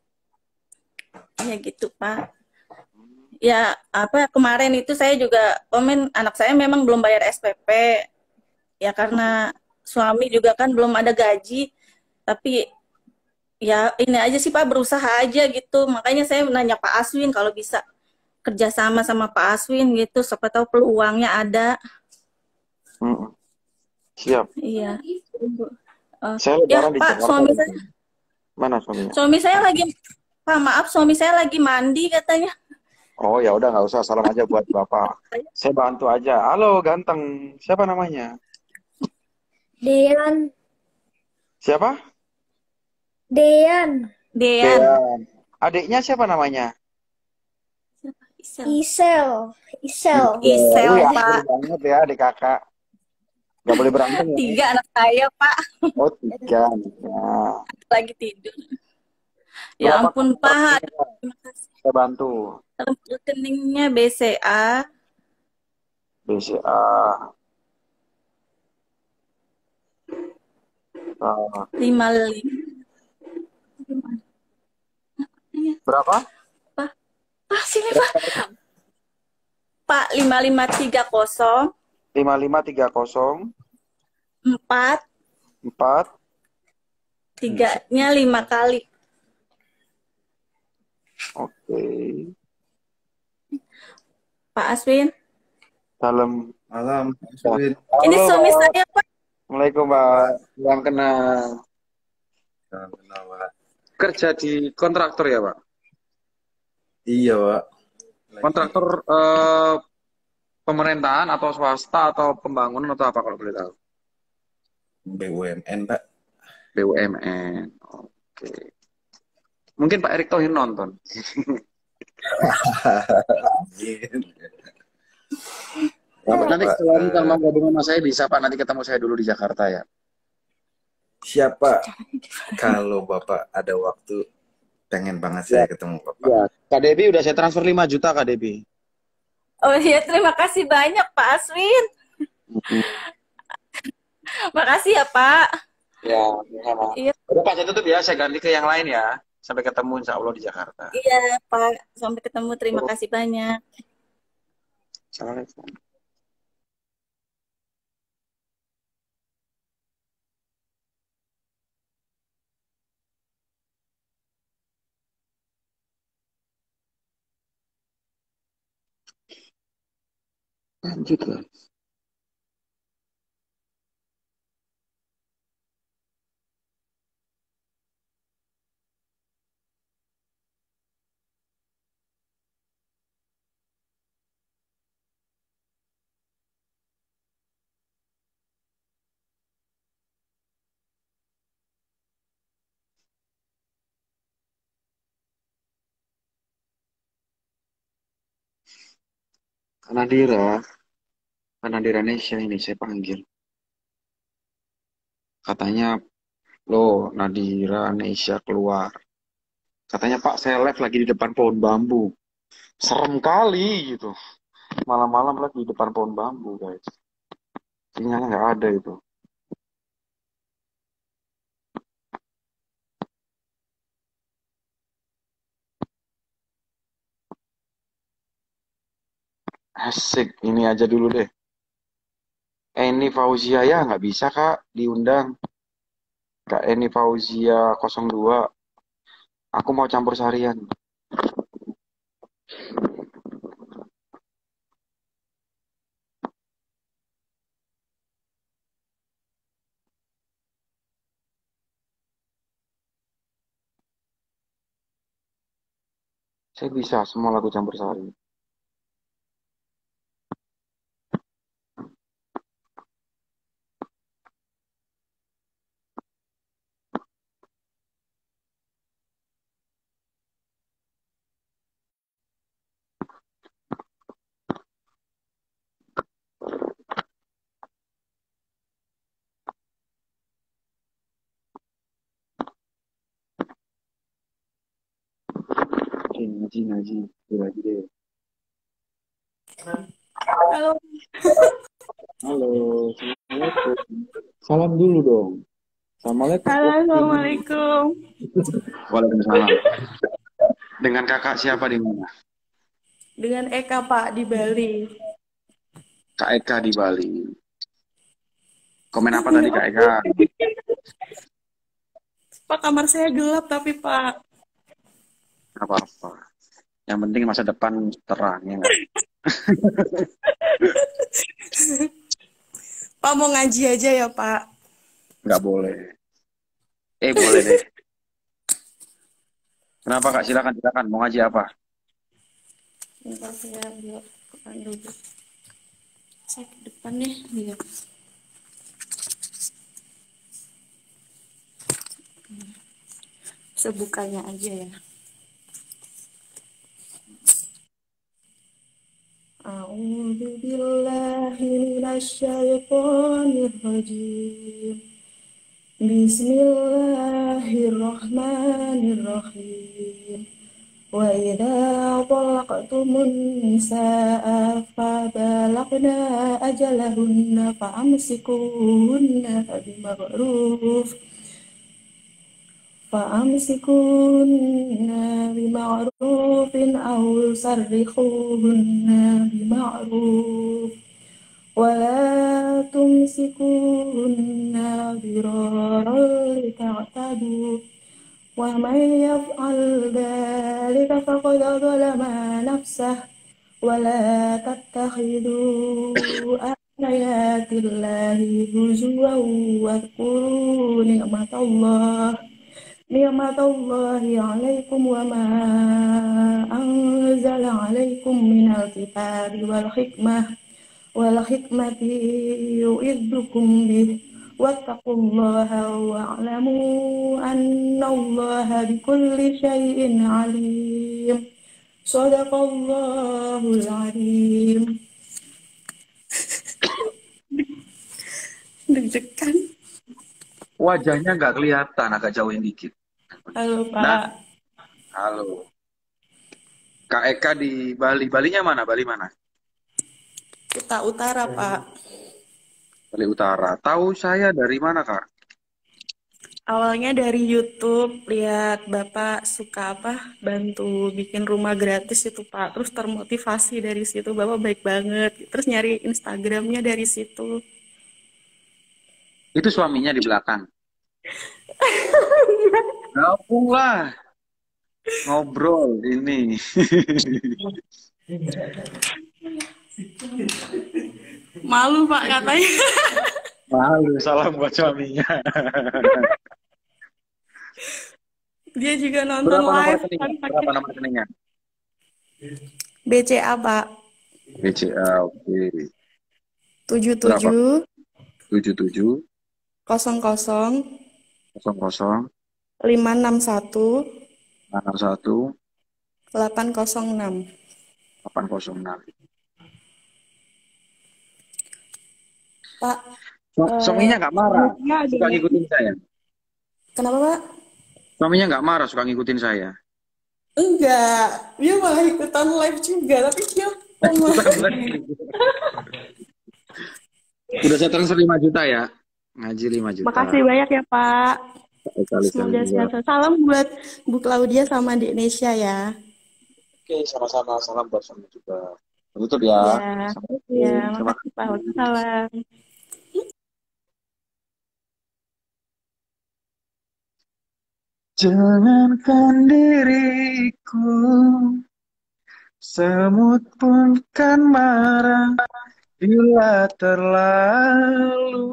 Ya gitu Pak. Ya apa kemarin itu saya juga komen anak saya memang belum bayar S P P. Ya karena suami juga kan belum ada gaji. Tapi ya ini aja sih Pak, berusaha aja gitu. Makanya saya nanya Pak Aswin kalau bisa kerjasama sama Pak Aswin gitu, siapa tahu peluangnya ada. Mm-mm. Siap. Iya. Eh, Saya ya lebaran di Pak, Jakarta. suami Kan? saya, Mana suaminya? suami saya lagi, Pak maaf, suami saya lagi mandi katanya. Oh ya udah nggak usah, salam aja buat bapak. Saya bantu aja. Halo ganteng, siapa namanya? Dean, Siapa? Dean, Dean. Dean. Adiknya siapa namanya? Isel. Isel, Isel. Isel, Wih, Pak. akhir banget ya adik kakak. Gak boleh berantem ya? Tiga anak saya, Pak. Oh tiga. Ya. Lagi tidur. Ya Berapa ampun, kali Pak. rekeningnya? Terima kasih. Saya bantu. Rekeningnya B C A B C A. Ah, lima lima. berapa? Pak, ah, sini Pak. Pak lima lima tiga nol lima lima tiga nol empat empat tiganya lima kali. Oke. Pak Aswin. Salam. Malam. Ini Halo, suami Pak. saya, Pak. Assalamualaikum, Pak. Salam kenal. Salam kenal, Pak. Kerja di kontraktor ya, Pak? Iya, Pak. Kontraktor eh, pemerintahan atau swasta atau pembangunan atau apa kalau boleh tahu? B U M N, Pak. B U M N. Oke. Mungkin Pak Erick Thohir nonton. Nanti Pak, kalau eh, mau gabung sama saya bisa, Pak. Nanti ketemu saya dulu di Jakarta ya. siapa kalau Bapak ada waktu pengen banget saya ketemu Bapak. Ya, Kak Debi udah saya transfer lima juta, Kak Debi. Oh iya, terima kasih banyak Pak Aswin. Makasih ya Pak. Ya, sama. Iya. Udah Pak, saya tutup ya. Saya ganti ke yang lain ya. Sampai ketemu insya Allah di Jakarta. Iya Pak, sampai ketemu. Terima kasih banyak. Assalamualaikum. Lanjut lah. Kak Nadira, Kak Nadira Nesya ini saya panggil. Katanya, loh Nadira Nesya keluar. Katanya Pak, saya live lagi di depan pohon bambu. Serem kali gitu. Malam-malam lagi di depan pohon bambu, guys. Sinyalnya nggak ada itu. Asik, ini aja dulu deh. Eni Fauzia ya nggak bisa Kak diundang. Kak Eni Fauzia nol dua. Aku mau campur seharian. Saya bisa semua lagu campur sari. Oke, ngaji ngaji ngaji deh. Halo. Halo, assalamualaikum. Salam dulu dong. Assalamualaikum. Halo, assalamualaikum. Waalaikumsalam. Dengan kakak siapa di mana? Dengan Eka Pak di Bali. Kak Eka di Bali. Komen apa tadi Kak Eka? Pak, kamar saya gelap tapi Pak. Gak apa-apa. Yang penting masa depan terang ya nggak? Pak mau ngaji aja ya Pak? Nggak boleh. Eh boleh deh. Kenapa Kak? Silakan silakan. Mau ngaji apa? Bentar saya buat depan dulu. Saya ke depan deh. Iya. Sebukanya aja ya. A'udzu billahi minasyaitonir rajim. Bismillahirrahmanirrahim. Wa idza talaqtumun nisaa fabalagna ajalahunna fa'amsikuhunna bima'ruf fa'amsikuhunna bima'rufin aw sarrihuhunna bima'ruf wa la tumsikuhunna biraran lita'tadu wa man yaf'al dhalika faqad zalama nafsah wa la tattakhidu ayatillahi huzwan wa dhkuru ni'matallah ni'matallahi 'alaikum wa ma anzala 'alaikum minal kitabi wal hikmah wal hikmati yu'idzukum bih wattaqullaha wa'lamu annallaha bikulli syai'in 'alim. Shadaqallahul 'azim. Deg-degan. Wajahnya nggak kelihatan, agak jauhin dikit. Halo Pak. Nah, halo. Kak Eka di Bali. Balinya mana? Bali mana? Kuta Utara Pak. Bali Utara. Tahu saya dari mana Kak? Awalnya dari YouTube, lihat Bapak suka apa, bantu bikin rumah gratis itu Pak. Terus termotivasi dari situ, Bapak baik banget. Terus nyari Instagramnya dari situ. Itu suaminya di belakang. Gabung lah. Ngobrol ini. Malu Pak katanya. Malu, salam buat suaminya. Dia juga nonton Berapa nomor live. rekeningnya? Berapa nomor rekeningnya? B C A Pak. B C A, oke. Okay. tujuh tujuh. tujuh tujuh. Kosong kosong. Kosong kosong. Lima enam satu. Enam satu. Delapan kosong enam. Delapan kosong enam. Pak, Su- eh, Suaminya nggak marah, moodnya suka gimana? ngikutin saya. Kenapa, Pak? Suaminya nggak marah, suka ngikutin saya. Enggak, dia malah ikutan live juga, tapi dia lemah. Ikutan live. Udah saya transfer lima juta ya. Ngaji lima juta. Makasih banyak ya, Pak. Kali-kali Semoga juga. sehat. Salam buat Bu Claudia sama di Indonesia ya. Oke, sama-sama. Salam buat suami juga. Tutup ya. Ya, Assalamualaikum. ya, Terima makasih Pak. Waalaikumsalam. Jangankan diriku, semut pun kan marah bila terlalu.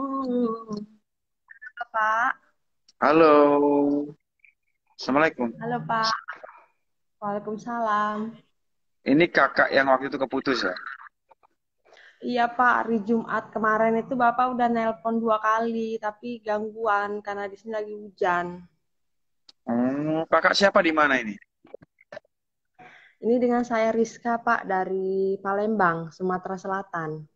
Pak. Halo. Assalamualaikum. Halo, Pak. Waalaikumsalam. Ini kakak yang waktu itu keputus ya? Iya, Pak. Hari Jumat kemarin itu Bapak udah nelpon dua kali, tapi gangguan karena di sini lagi hujan. Hmm, kakak siapa di mana ini? Ini dengan saya Rizka, Pak, dari Palembang, Sumatera Selatan.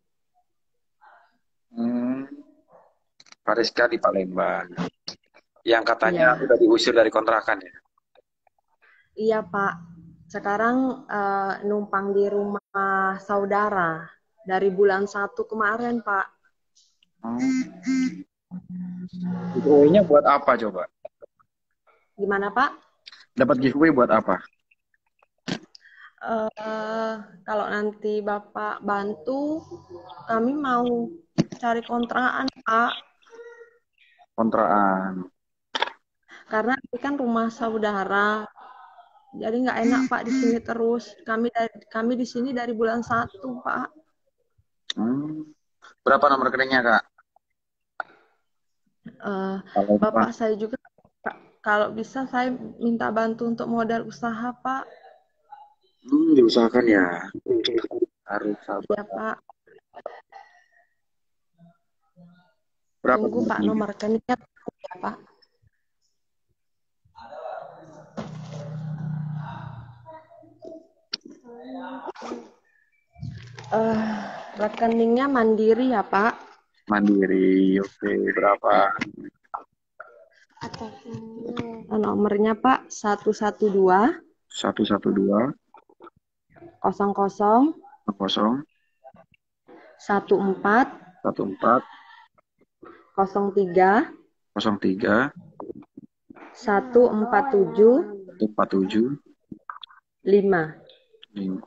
Hmm, Pak Rizka di Palembang. Yang katanya Iya. udah diusir dari kontrakan ya? Iya, Pak. Sekarang eh, numpang di rumah saudara dari bulan satu kemarin, Pak. Hmm. Giveaway-nya buat apa coba? Gimana, Pak? Dapat giveaway buat apa? Eh, kalau nanti Bapak bantu, kami mau cari kontrakan, Pak. Kontrakan. Karena ini kan rumah saudara. Jadi nggak enak, Pak, di sini terus. Kami dari, kami di sini dari bulan satu, Pak. Hmm. Berapa nomor rekeningnya, Kak? Eh, Kalau Bapak saya juga, Pak, kalau bisa saya minta bantu untuk modal usaha, Pak. Hmm, diusahakan ya. Harus sabar. Ya, Pak. Berapa Tunggu, nomor Pak, rekeningnya? nomor rekeningnya ya, Pak. Eh, rekeningnya Mandiri ya, Pak. Mandiri, oke. Berapa? Nomornya, Pak, satu satu dua Satu satu dua kosong kosong kosong satu empat satu empat kosong tiga kosong tiga satu empat tujuh empat tujuh lima. lima.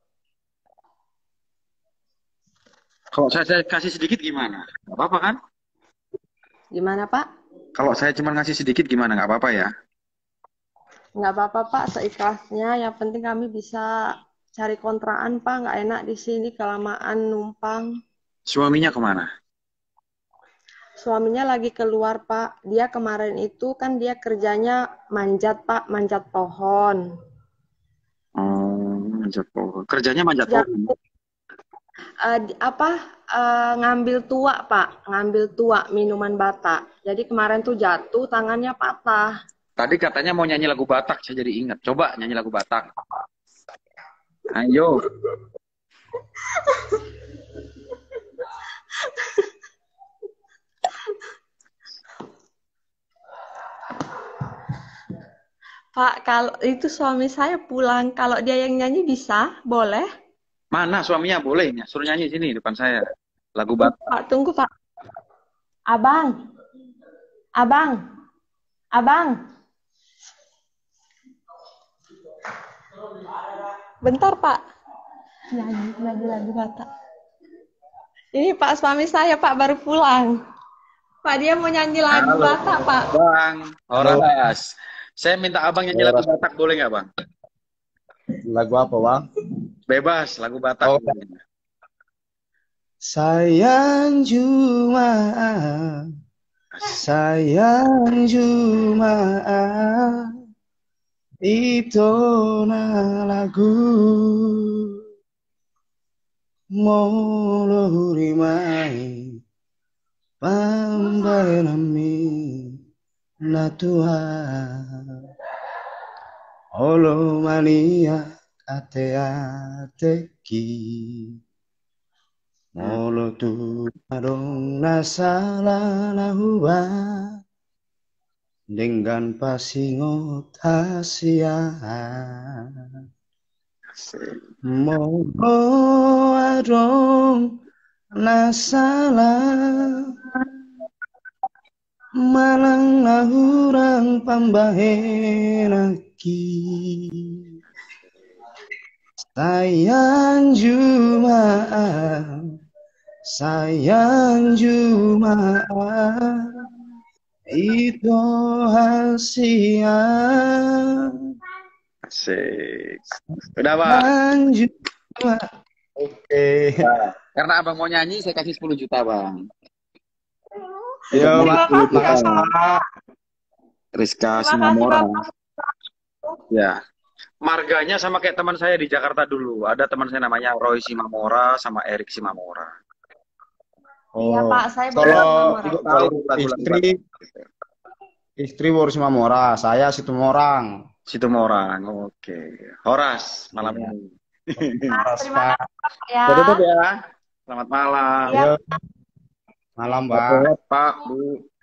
Kalau saya, saya kasih sedikit gimana? Nggak apa-apa kan? Gimana, Pak? Kalau saya cuma ngasih sedikit gimana? Nggak apa-apa ya? Nggak apa-apa, Pak, seikhlasnya. Yang penting kami bisa cari kontrakan, Pak. Nggak enak di sini kelamaan numpang. Suaminya kemana? Suaminya lagi keluar, Pak. Dia kemarin itu kan dia kerjanya manjat, Pak, manjat pohon. Oh, manjat pohon. Kerjanya manjat Jatuh. pohon. Uh, di- apa uh, ngambil tua, Pak, ngambil tua minuman Batak. Jadi kemarin tuh jatuh, tangannya patah. Tadi katanya mau nyanyi lagu Batak, saya jadi ingat. Coba nyanyi lagu Batak. Ayo. Pak, kalau itu suami saya pulang, kalau dia yang nyanyi bisa, boleh? Mana suaminya? Boleh, suruh nyanyi sini depan saya. Lagu Batak. Pak, tunggu, Pak. Abang, abang, abang. Bentar, Pak. Nyanyi, nyanyi lagu Batak. Ini Pak, suami saya, Pak, baru pulang. Pak, dia mau nyanyi lagu Halo, Batak, Pak. Bang. Horas. Saya minta abang nyanyi lagu Batak, boleh nggak, Bang? Lagu apa, Bang? Bebas, lagu Batak. Oh. Sayang Jumaat, sayang Jumaat, itu na lagu moluri mai pambayanami na Tuhan olo mania ate ateki Molo tu adong nasala lahuba dengan pasingot Asia. Molo adong nasala malang lahurang pambahenaki. Sayang Jumaat, sayang Jumaat, itu Asia. Asik. Udah, Pak. Sayang Jumaat. Oke. Nah, karena Abang mau nyanyi, saya kasih sepuluh juta, Bang. Yo, Untuk Pak. sepuluh juta. Makasih. Rizka Terima kasih, Simamora. Bapak. Ya. Marganya sama kayak teman saya di Jakarta dulu. Ada teman saya namanya Roy Simamora sama Erik Simamora. Iya, Oh, Pak, saya kalau benar ibu Tahu kalau lagu-lagu istri istri Boris Mamora, saya Situmorang. Situmorang. Oke. Horas malam Iya. ini. Horas, Terima Pak. kasih, Pak, ya. Jadi tutup ya. Selamat malam. Iya. Ayo, malam, Pak. Sehat, Pak, Bu.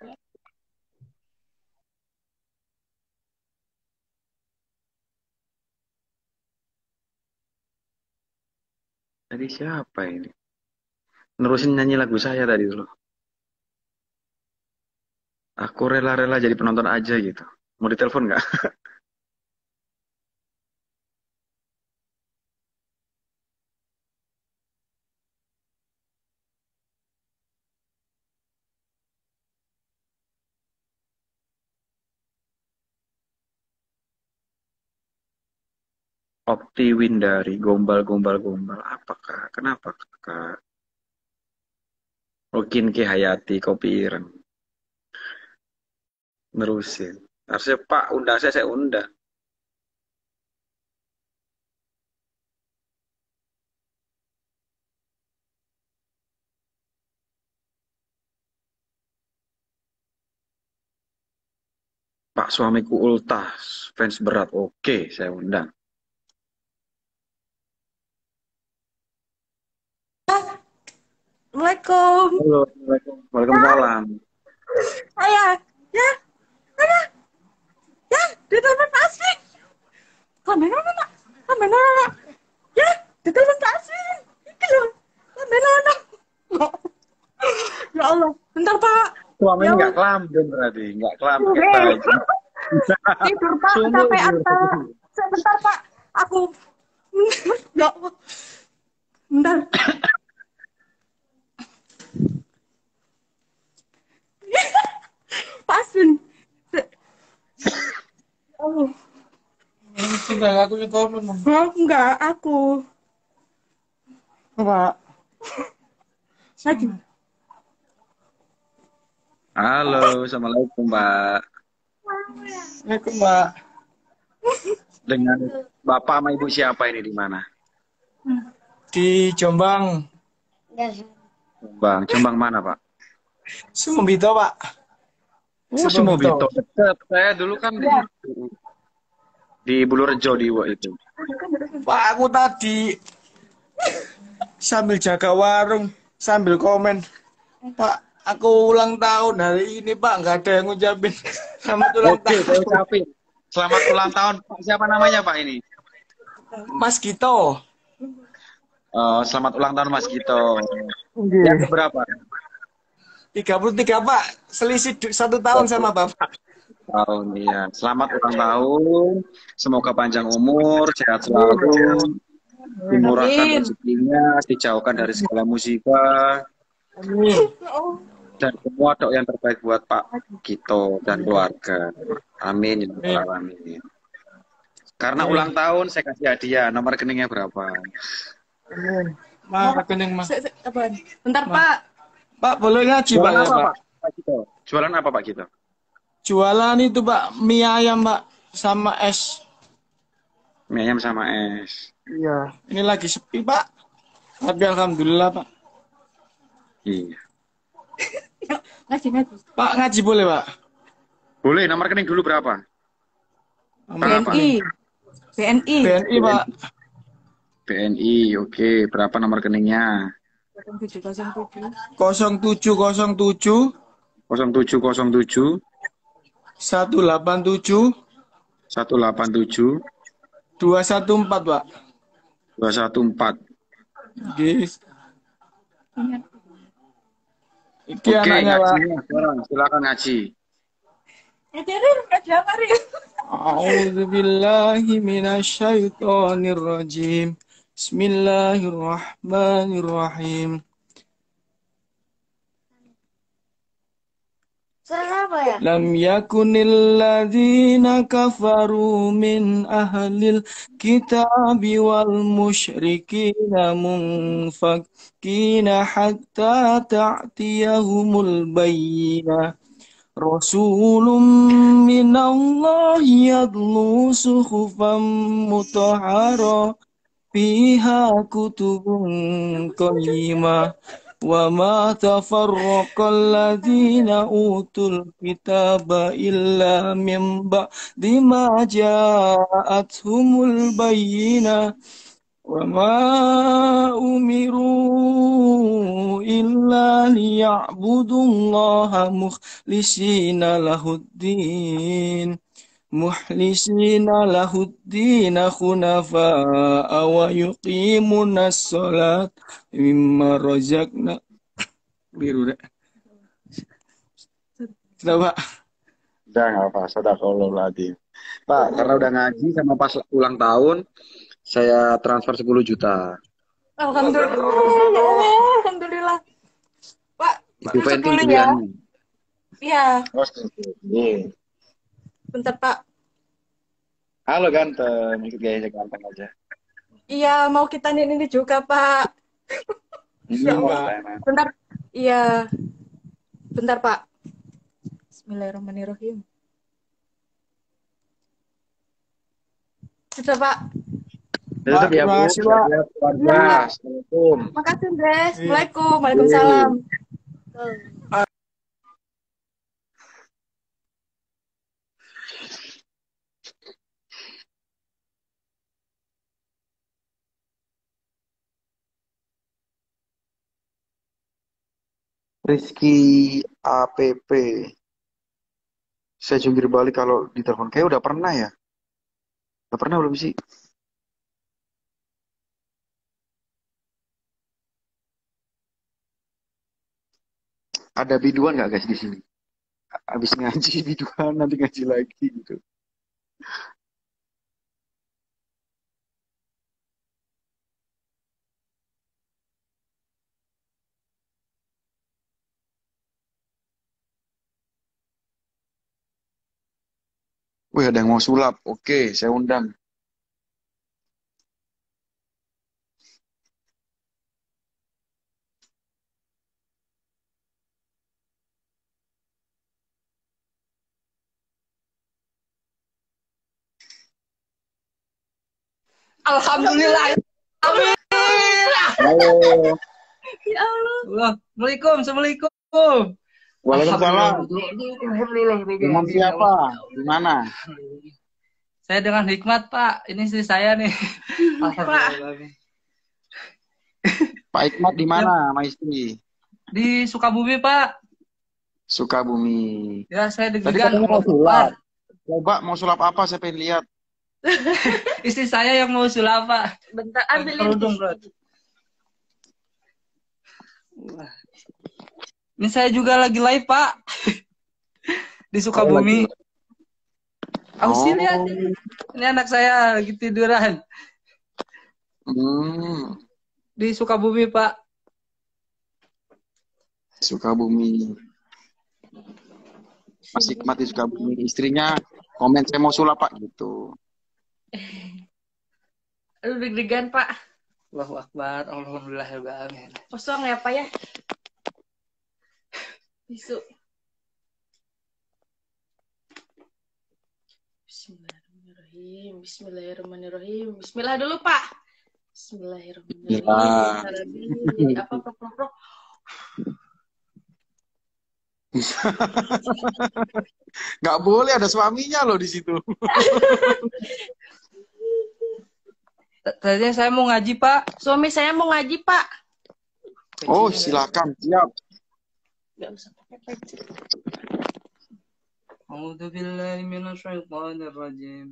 Tadi siapa ini? Nerusin nyanyi lagu saya tadi dulu. Aku rela-rela jadi penonton aja gitu. Mau ditelepon nggak? Opti Windari, gombal, gombal, gombal. Apakah? Kenapa, Kak? Mungkin Ki Hayati, kopi ireng. Nerusin. Harusnya Pak undang saya, saya undang. Pak suamiku ultas, fans berat. Oke, saya undang. Assalamualaikum. Halo, Assalamualaikum. Waalaikumsalam. Ayah, ya, ayah, ya, di telepon Pak Aswin. Kamera mana? Kamera mana? Ya, di telepon Pak Aswin. Iki loh, kamera mana? Ya Allah, bentar Pak. Suaminya Ya nggak Allah. kelamben berarti, nggak kelamben Oke. kayak baju. Tidur Pak, Sumur kecapean gitu. Pak. Sebentar Pak, aku. Ya Allah, bentar. Pak Aswin. Oh. Enggak, aku yang komen. Oh, enggak, aku. Pak. Lagi. Halo, Assalamualaikum, Pak. Assalamualaikum, Pak. Dengan Bapak sama Ibu siapa ini di mana? Di Jombang. Bang, Jombang mana, Pak? Sumbito, Pak. Oh, Sumobito. Dekat. Saya dulu kan di, di Bulurejo di Iwo itu. Pak, aku tadi sambil jaga warung, sambil komen. Pak, aku ulang tahun hari ini, Pak. Nggak ada yang ngucapin. Selamat ulang Oke, tahun. saya ucapin. Selamat ulang tahun, Pak. Siapa namanya, Pak, ini? Mas Gito. Oh, selamat ulang tahun, Mas Gito. Iya. Yang berapa? tiga puluh tiga, Pak. Selisih du- satu tahun sama Bapak. Tahun, iya. Selamat ulang tahun. Semoga panjang umur, sehat selalu. Dimurahkan Amin. rezekinya, dijauhkan dari segala musibah. Amin. Dan semua doa yang terbaik buat Pak Gito dan keluarga. Amin. Ya Rabbal Alamin. Karena ulang tahun, saya kasih hadiah. Nomor rekeningnya berapa? Amin. Ma, rekening, Ma. Se- se- apaan? Bentar Pak. Pak, boleh ngaji, Pak, Jualan ya, apa, Pak? Pak? Pak Gito? Jualan apa, Pak Gito? Jualan itu, Pak, mie ayam, Pak, sama es. Mie ayam sama es. Iya. Ini lagi sepi, Pak. Tapi alhamdulillah, Pak. Iya. Ngaji, ngaji. Pak, ngaji boleh, Pak? Boleh, nomor rekening dulu berapa? Nomor B N I. B N I. B N I, Pak. B N I, oke. Berapa nomor rekeningnya? tujuh kosong tujuh. kosong tujuh kosong tujuh nol tujuh nol tujuh satu delapan tujuh satu delapan tujuh dua satu empat, Pak. dua satu empat. Guys. Iki Oke, anaknya, Pak. ngajinya sekarang. Silakan ngaji. Ngajarin, ngajarin. A'udzu billahi minasyaitonir rajim. Bismillahirrahmanirrahim. Suara apa ya? Lam yakunil ladzina kafaru min ahlil kitabi wal musyrikina munfakina hatta ta'tiyahumul bayyinah. Rasulun minallahi yadlu suhufan mutahhara fiha kutubun qayyimah. وما تفرق الذين أوتوا الكتاب إلا من بعد ما جاءتهم البينة وما أمروا إلا ليعبدوا الله مخلصين له الدين مخلصين له الدين خنفاء ويقيمون الصلاة مما رزقنا biru deh. Sudah, Pak. Udah nggak apa, sadaqallahul Pak, karena udah ngaji sama pas ulang tahun, saya transfer sepuluh juta. Alhamdulillah. Alhamdulillah. Pak, Itu masuk penting dulu ya. pilihannya. Iya, Oh, iya. bentar Pak. Halo ganteng, ikut gayanya ganteng aja. Iya, mau kita ini juga Pak. Ya Allah. Bentar. Iya. Bentar Pak. Bismillahirrahmanirrahim. Sudah Pak. Tetap ya, Bu. Makasih, Pak. Siap, Pak. Assalamualaikum. Makasih, Des. Assalamualaikum. Waalaikumsalam. Rizky A P P. Saya jungkir balik kalau ditelepon. Kayak udah pernah ya? Udah pernah belum sih? Ada biduan nggak guys di sini? Habis ngaji biduan, nanti ngaji lagi gitu. Wih, ada yang mau sulap. Oke, saya undang. Alhamdulillah. Amin. Halo. Ya Allah. Assalamualaikum, assalamualaikum. Waalaikumsalam. Dengan siapa? Di mana? Saya dengan Hikmat, Pak. Ini istri saya nih. Pak. Pak Hikmat di mana sama istri? Di Sukabumi, Pak. Sukabumi. Ya, saya Tadi deg-degan katanya mau mau sulap. keluar. Coba mau sulap apa? Saya pengen lihat. Istri saya yang mau sulap, Pak. Bentar, ambilin. Kerudung, bro. Wah. Ini saya juga lagi live, Pak. Di Sukabumi. Aku sih lihat. Ini anak saya lagi tiduran. Hmm. Di Sukabumi, Pak. Sukabumi. Mas Hikmat di Sukabumi. Istrinya komen saya mau sulap Pak gitu. Aduh, deg-degan, Pak. Allahu Akbar. Alhamdulillahirrahmanirrahim. Kosong ya, Pak ya? Tisu. Bismillahirrahmanirrahim. Bismillahirrahmanirrahim. Bismillah dulu, Pak. Bismillahirrahmanirrahim. Ya. Jadi apa, prok, prok, prok. Nggak boleh ada suaminya loh di situ. Tadinya saya mau ngaji, Pak. Suami saya mau ngaji, Pak. Oh, pecinya nggak? silakan. Siap. Nggak usah pakai peci. A'udzu billahi minasyaitonir rajim.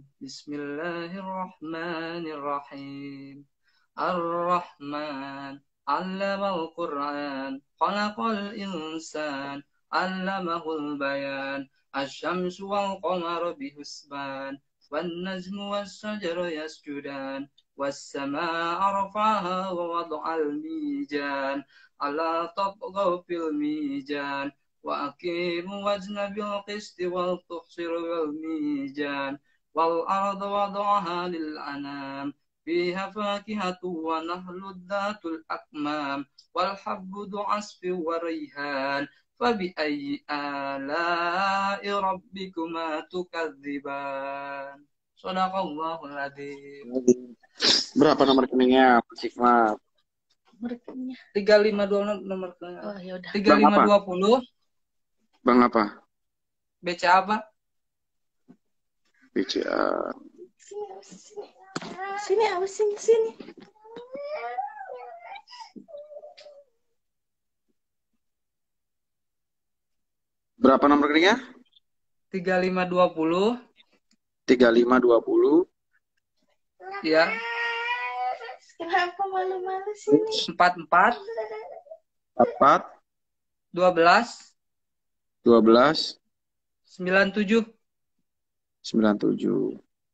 Bismillahirrahmanirrahim. Ar-Rahman 'allamal Qur'an, khalaqal insan, 'allamahul bayan. Asy-syamsu wal qamaru bihusban, wan najmu was syajaru yasjudan, was samaa'a rafa'aha wa wada'al mizan, alla tatghaw fil mizan. Wa aqimu wazna bil qisti wal tukhsiru bil mizan, wal arda wada'aha lil anam, fiha fakihatu wa nahlu dhatul akmam, wal habbu dhu asfi wa rayhan, fabi ayyi ala'i rabbikuma tukadziban. Shadaqallahul adzim. Berapa nomor rekeningnya, Mas Hikmat? Rekeningnya tiga lima dua nol nomor rekening. Oh ya udah. tiga Bang lima apa? dua nol. Bang apa? B C A apa? B C A. Sini, apa sini, sini. Berapa nomor rekeningnya? tiga lima dua nol. tiga lima dua nol. Ya. Kenapa malu-malu sini? empat empat. empat. dua belas. dua belas. sembilan tujuh. sembilan tujuh.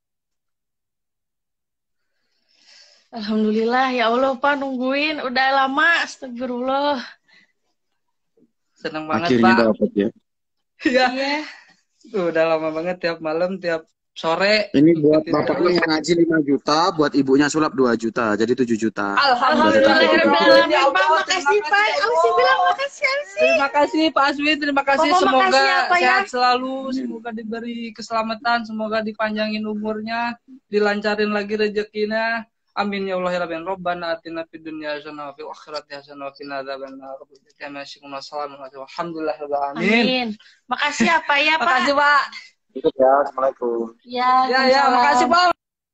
Alhamdulillah, ya Allah Pak, nungguin. Udah lama, astagfirullah. Senang banget, Akhirnya Pak. dapat ya. Iya. Iya. Tuh, udah lama banget tiap malam, tiap sore. Ini buat ngikutin bapaknya terus. yang ngaji lima juta, buat ibunya sulap dua juta, jadi tujuh juta. Alhamdulillah. Alhamdulillah, Pak. Makasih, Pak. Ausi bilang makasih, Ausi. Terima kasih Pak Aswi, terima kasih. Bapak Semoga makasih apa ya? sehat selalu, semoga diberi keselamatan, semoga dipanjangin umurnya, dilancarin lagi rezekinya. Amin ya Allah ya Rabbi. Rabbana atina fid dunya hasanah wa fil akhirati hasanah wa qina adzabannar. Alhamdulillah rabbil alamin. Amin. Makasih apa ya, Pak? Makasih Pak. Itu ya, Assalamualaikum. Ya, Ya ya, makasih Pak.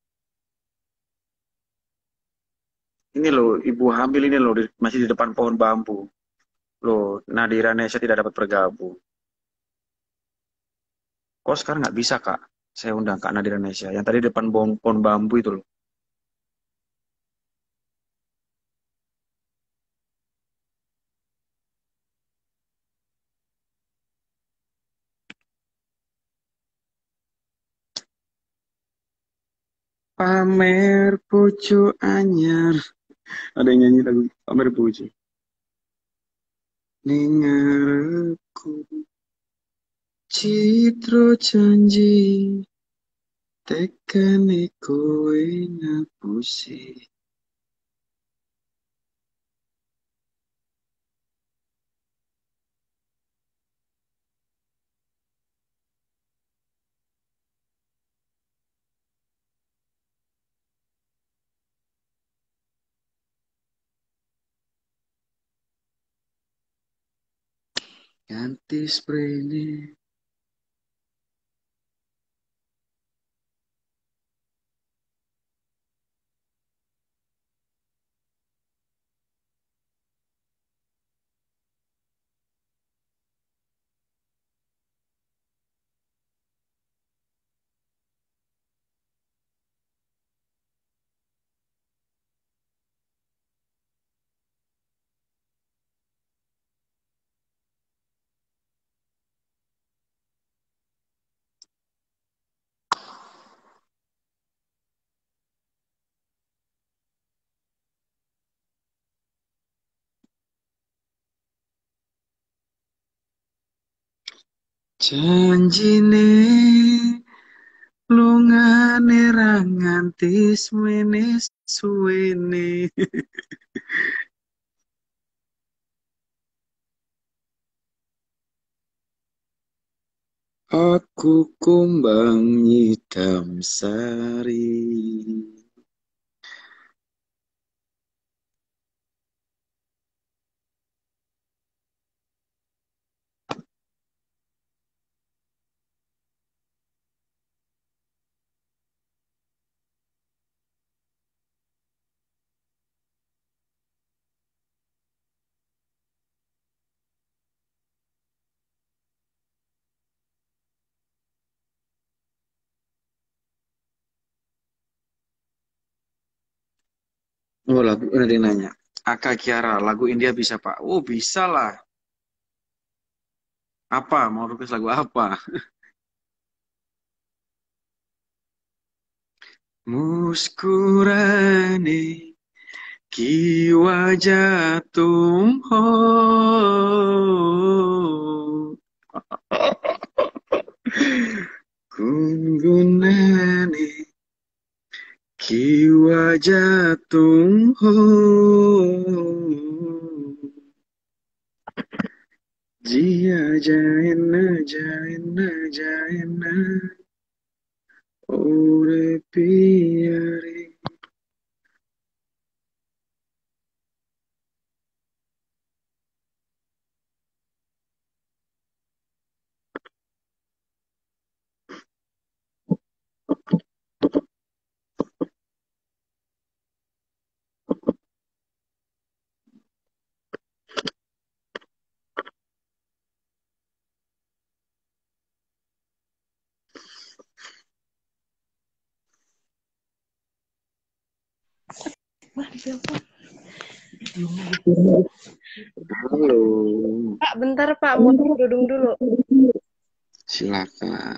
Ini loh, ibu hamil ini loh, di- masih di depan pohon bambu. Loh, Nadira Nesya tidak dapat bergabung. Kok sekarang nggak bisa, Kak? Saya undang Kak Nadira Nesya. Yang tadi di depan pohon, pohon bambu itu loh. Pamer pucu anyar. Ada yang nyanyi lagu Pamer pucu. Ningarku citro janji tekane kowe ngapusi. Ganti sprene. Janjine lungane ra nganti suwene suwene. Aku kumbang nyidam sari. Oh, lagu ada yang nanya. Aka Kiara, lagu India bisa Pak? Oh, bisa lah. Apa? Mau request lagu apa? Muskurane ki wajah tum ho. Gungunane ki wajah tum ho. Jia jaina jaina jaina ore piare. Wah, ditelepon. Halo. Pak, bentar Pak, mau kerudung dulu. Silakan.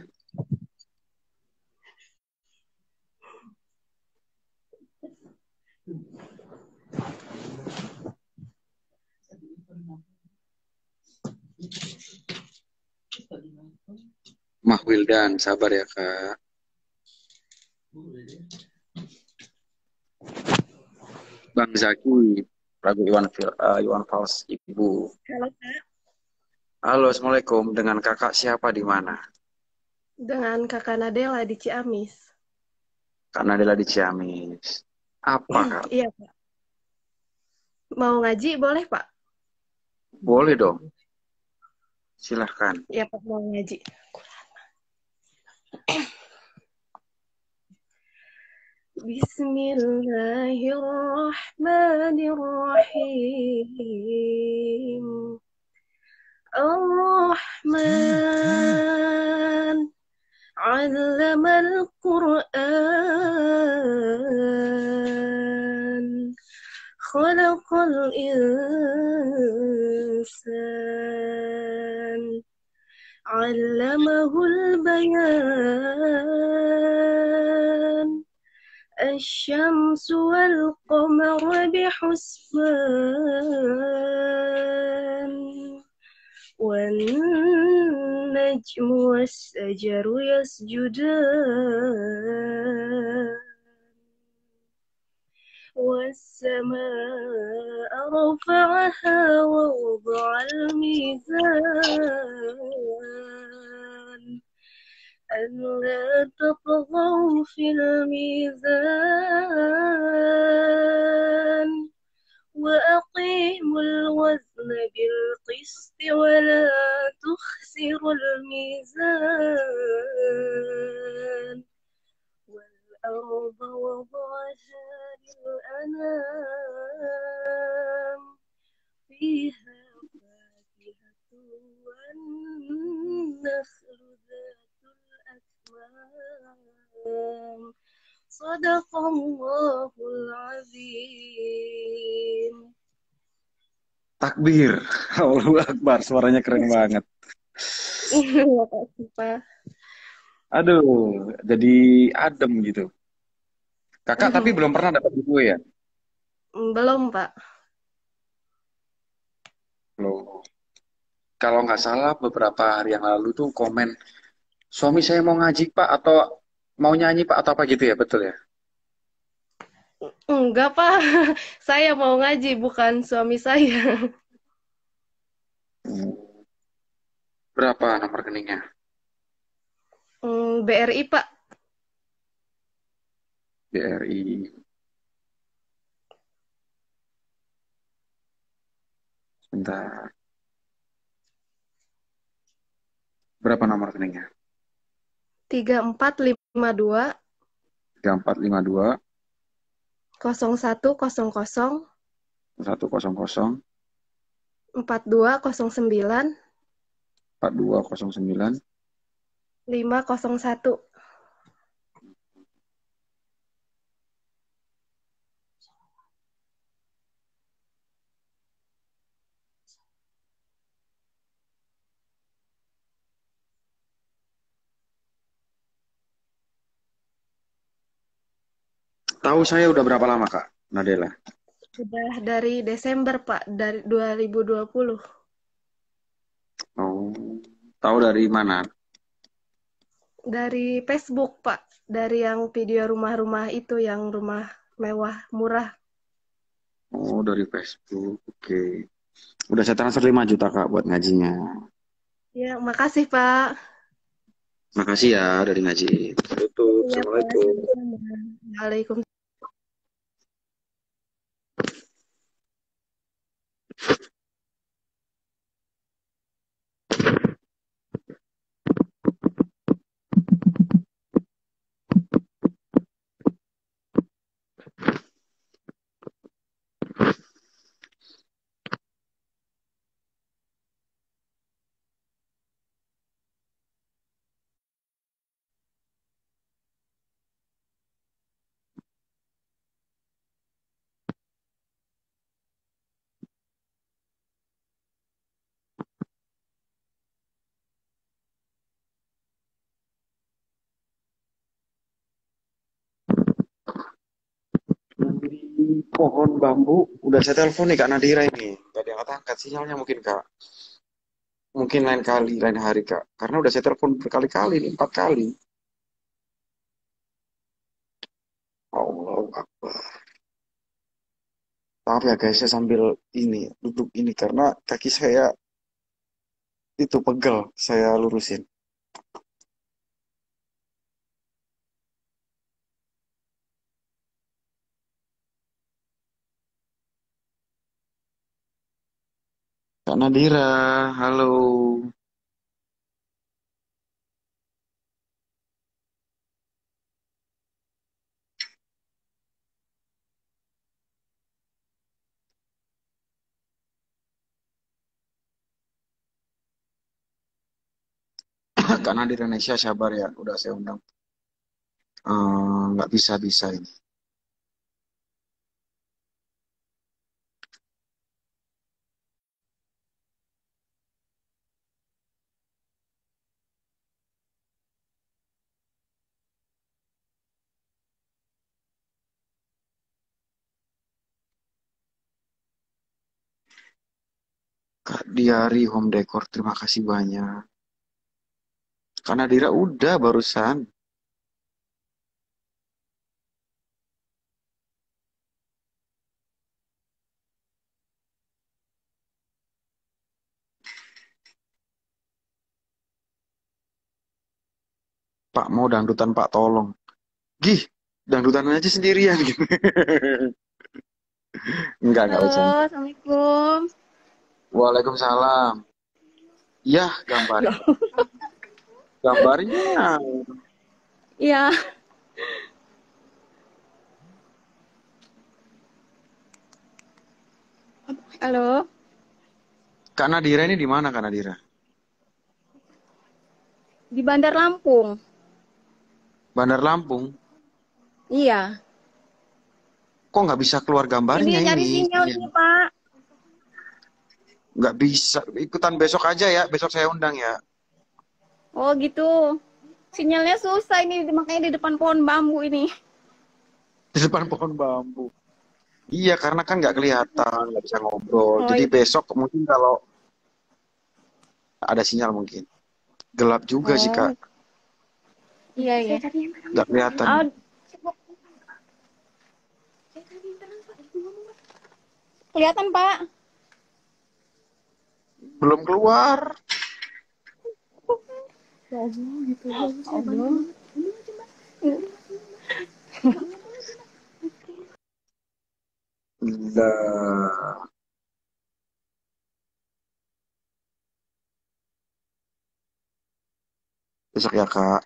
Mah Wildan, sabar ya Kak. Bang Zaki, lagu Iwan Fil- uh, Iwan Fals Ibu. Halo Kak, Halo, Assalamualaikum. Dengan kakak siapa di mana? dengan Kakak Nadela di Ciamis. Karena Nadela di Ciamis. Apa Kak? Iya Pak. Mau ngaji boleh Pak? Boleh dong. Silahkan. Iya Pak, mau ngaji. Bismillahirrahmanirrahim. Ar-Rahman Allamal Qur'an Khalaqal insan Allamahul bayan الشمس والقمر بحسبان والنجم والشجر يسجدان والسماء رفعها ووضع الميزان ألا تطغوا في الميزان وأقيموا الوزن بالقسط ولا تخسروا الميزان والأرض وضعها للأنام فيها فاكهة والنخل ذات الأكمام صدق الله العظيم. Takbir. Allahu Akbar. Suaranya keren banget. Makasih Pak. Aduh, jadi adem gitu. Kakak tapi belum pernah dapat buku ya? Belum Pak. Loh. Kalau nggak salah beberapa hari yang lalu tuh komen, suami saya mau ngaji Pak atau mau nyanyi Pak atau apa gitu ya, betul ya? Enggak Pak, saya mau ngaji bukan suami saya. Berapa nomor rekeningnya? Hmm, B R I Pak. B R I. Sebentar. Berapa nomor rekeningnya? tiga empat lima dua tiga empat lima dua nol satu nol nol satu nol nol empat dua nol sembilan empat dua nol sembilan lima nol satu. tahu saya udah berapa lama Kak Nadela? Udah dari Desember, Pak, dari dua ribu dua puluh. Oh, tahu dari mana? Dari Facebook, Pak. Dari yang video rumah-rumah itu, yang rumah mewah, murah. Oh, dari Facebook. Oke. Udah saya transfer lima juta Kak buat ngajinya. Ya, makasih, Pak. Makasih ya dari ngaji. Tutup. Iya, Pak. Assalamualaikum. Sama-sama. Waalaikumsalam. Di pohon bambu. Udah saya telepon nih Kak Nadira ini. Gak ada yang angkat sinyalnya mungkin Kak. Mungkin lain kali, lain hari Kak. Karena udah saya telepon berkali-kali nih, empat kali. Allahu Akbar. Maaf ya guys, saya sambil ini, duduk ini. Karena kaki saya itu pegel. Saya lurusin. Kak Nadira, halo. Kak Nadira Indonesia sabar ya, udah saya undang. Eh, Nggak bisa-bisa ini. Kak Diari Home Decor, terima kasih banyak. Kak Nadira udah barusan. Pak mau dangdutan Pak tolong. Gih, dangdutan aja sendirian gitu. Enggak, enggak Halo, bercanda. Assalamualaikum. Waalaikumsalam. Yah, gambarnya. Gambarnya. Iya, halo. Kak Nadira ini di mana Kak Nadira? Di Bandar Lampung. Bandar Lampung. Iya. Kok nggak bisa keluar gambarnya Ini nyari ini? sinyal Iya. nih, Pak. Nggak bisa. Ikutan besok aja ya. Besok saya undang ya. Oh, gitu. Sinyalnya susah ini, makanya di depan pohon bambu ini. Di depan pohon bambu. Iya, karena kan nggak kelihatan, nggak bisa ngobrol. Oh, Jadi iya. besok mungkin kalau ada sinyal mungkin. Gelap juga sih, Oh, Kak. iya, iya. Nggak kelihatan. Ah, kelihatan, Pak. Belum keluar. Ya Allah, gitu. Allah. Lah. Besok ya, Kak.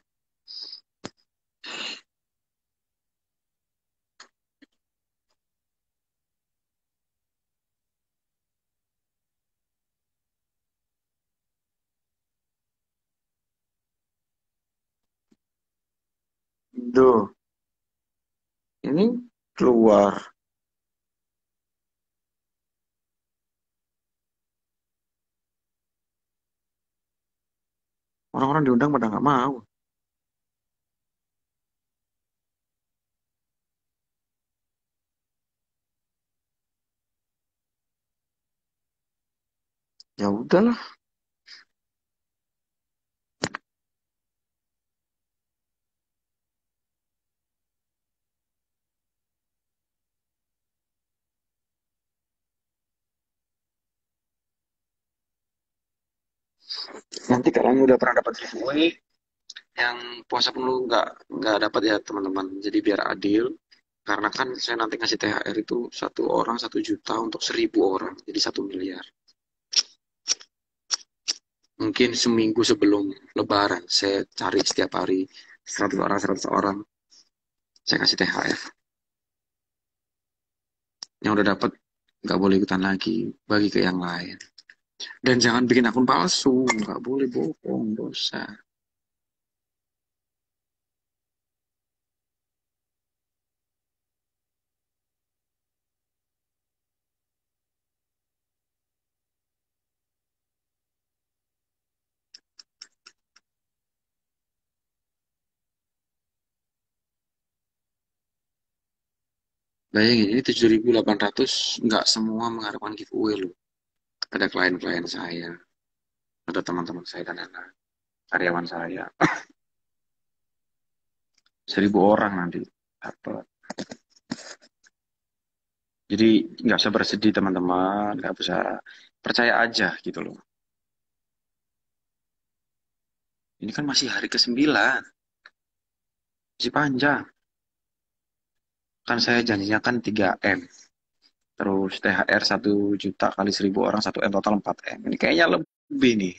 Duh, ini keluar. Orang-orang diundang pada nggak mau. Ya udahlah. Nanti kalian udah pernah dapat giveaway, yang puasa penuh nggak nggak dapat ya teman-teman. Jadi biar adil, karena kan saya nanti ngasih T H R itu satu orang satu juta untuk seribu orang, jadi satu miliar. Mungkin seminggu sebelum Lebaran saya cari setiap hari seratus orang seratus orang, saya kasih T H R. Yang udah dapat nggak boleh ikutan lagi, bagi ke yang lain. Dan jangan bikin akun palsu, nggak boleh bohong, dosa. Bayangin, ini tujuh ribu delapan ratus nggak semua mengharapkan giveaway loh. Ada klien-klien saya, ada teman-teman saya dan anak karyawan saya. Seribu orang nanti dapat. Jadi nggak usah bersedih teman-teman, nggak usah, percaya aja gitu loh. Ini kan masih hari kesembilan, masih panjang. Kan saya janjinya kan tiga M. Terus T H R satu juta kali seribu orang satu M, total empat M. Ini kayaknya lebih nih.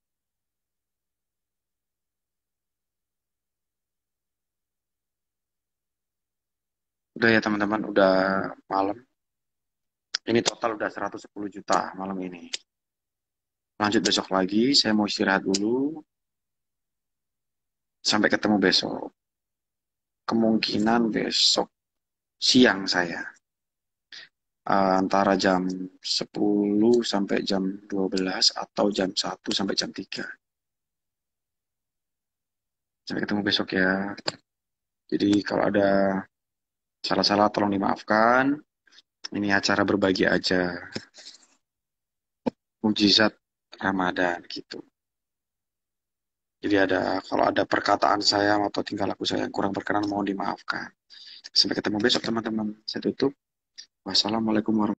Udah ya teman-teman, udah malam. Ini total udah seratus sepuluh juta malam ini. Lanjut besok lagi, saya mau istirahat dulu. Sampai ketemu besok. Kemungkinan besok siang saya. Uh, antara jam sepuluh sampai jam dua belas atau jam satu sampai jam tiga. Sampai ketemu besok ya. Jadi kalau ada salah-salah tolong dimaafkan. Ini acara berbagi aja. Mujizat Ramadan gitu. Jadi ada kalau ada perkataan saya atau tingkah laku saya yang kurang berkenan mohon dimaafkan. Sampai ketemu besok teman-teman. Saya tutup. Wassalamualaikum warahmatullahi wabarakatuh.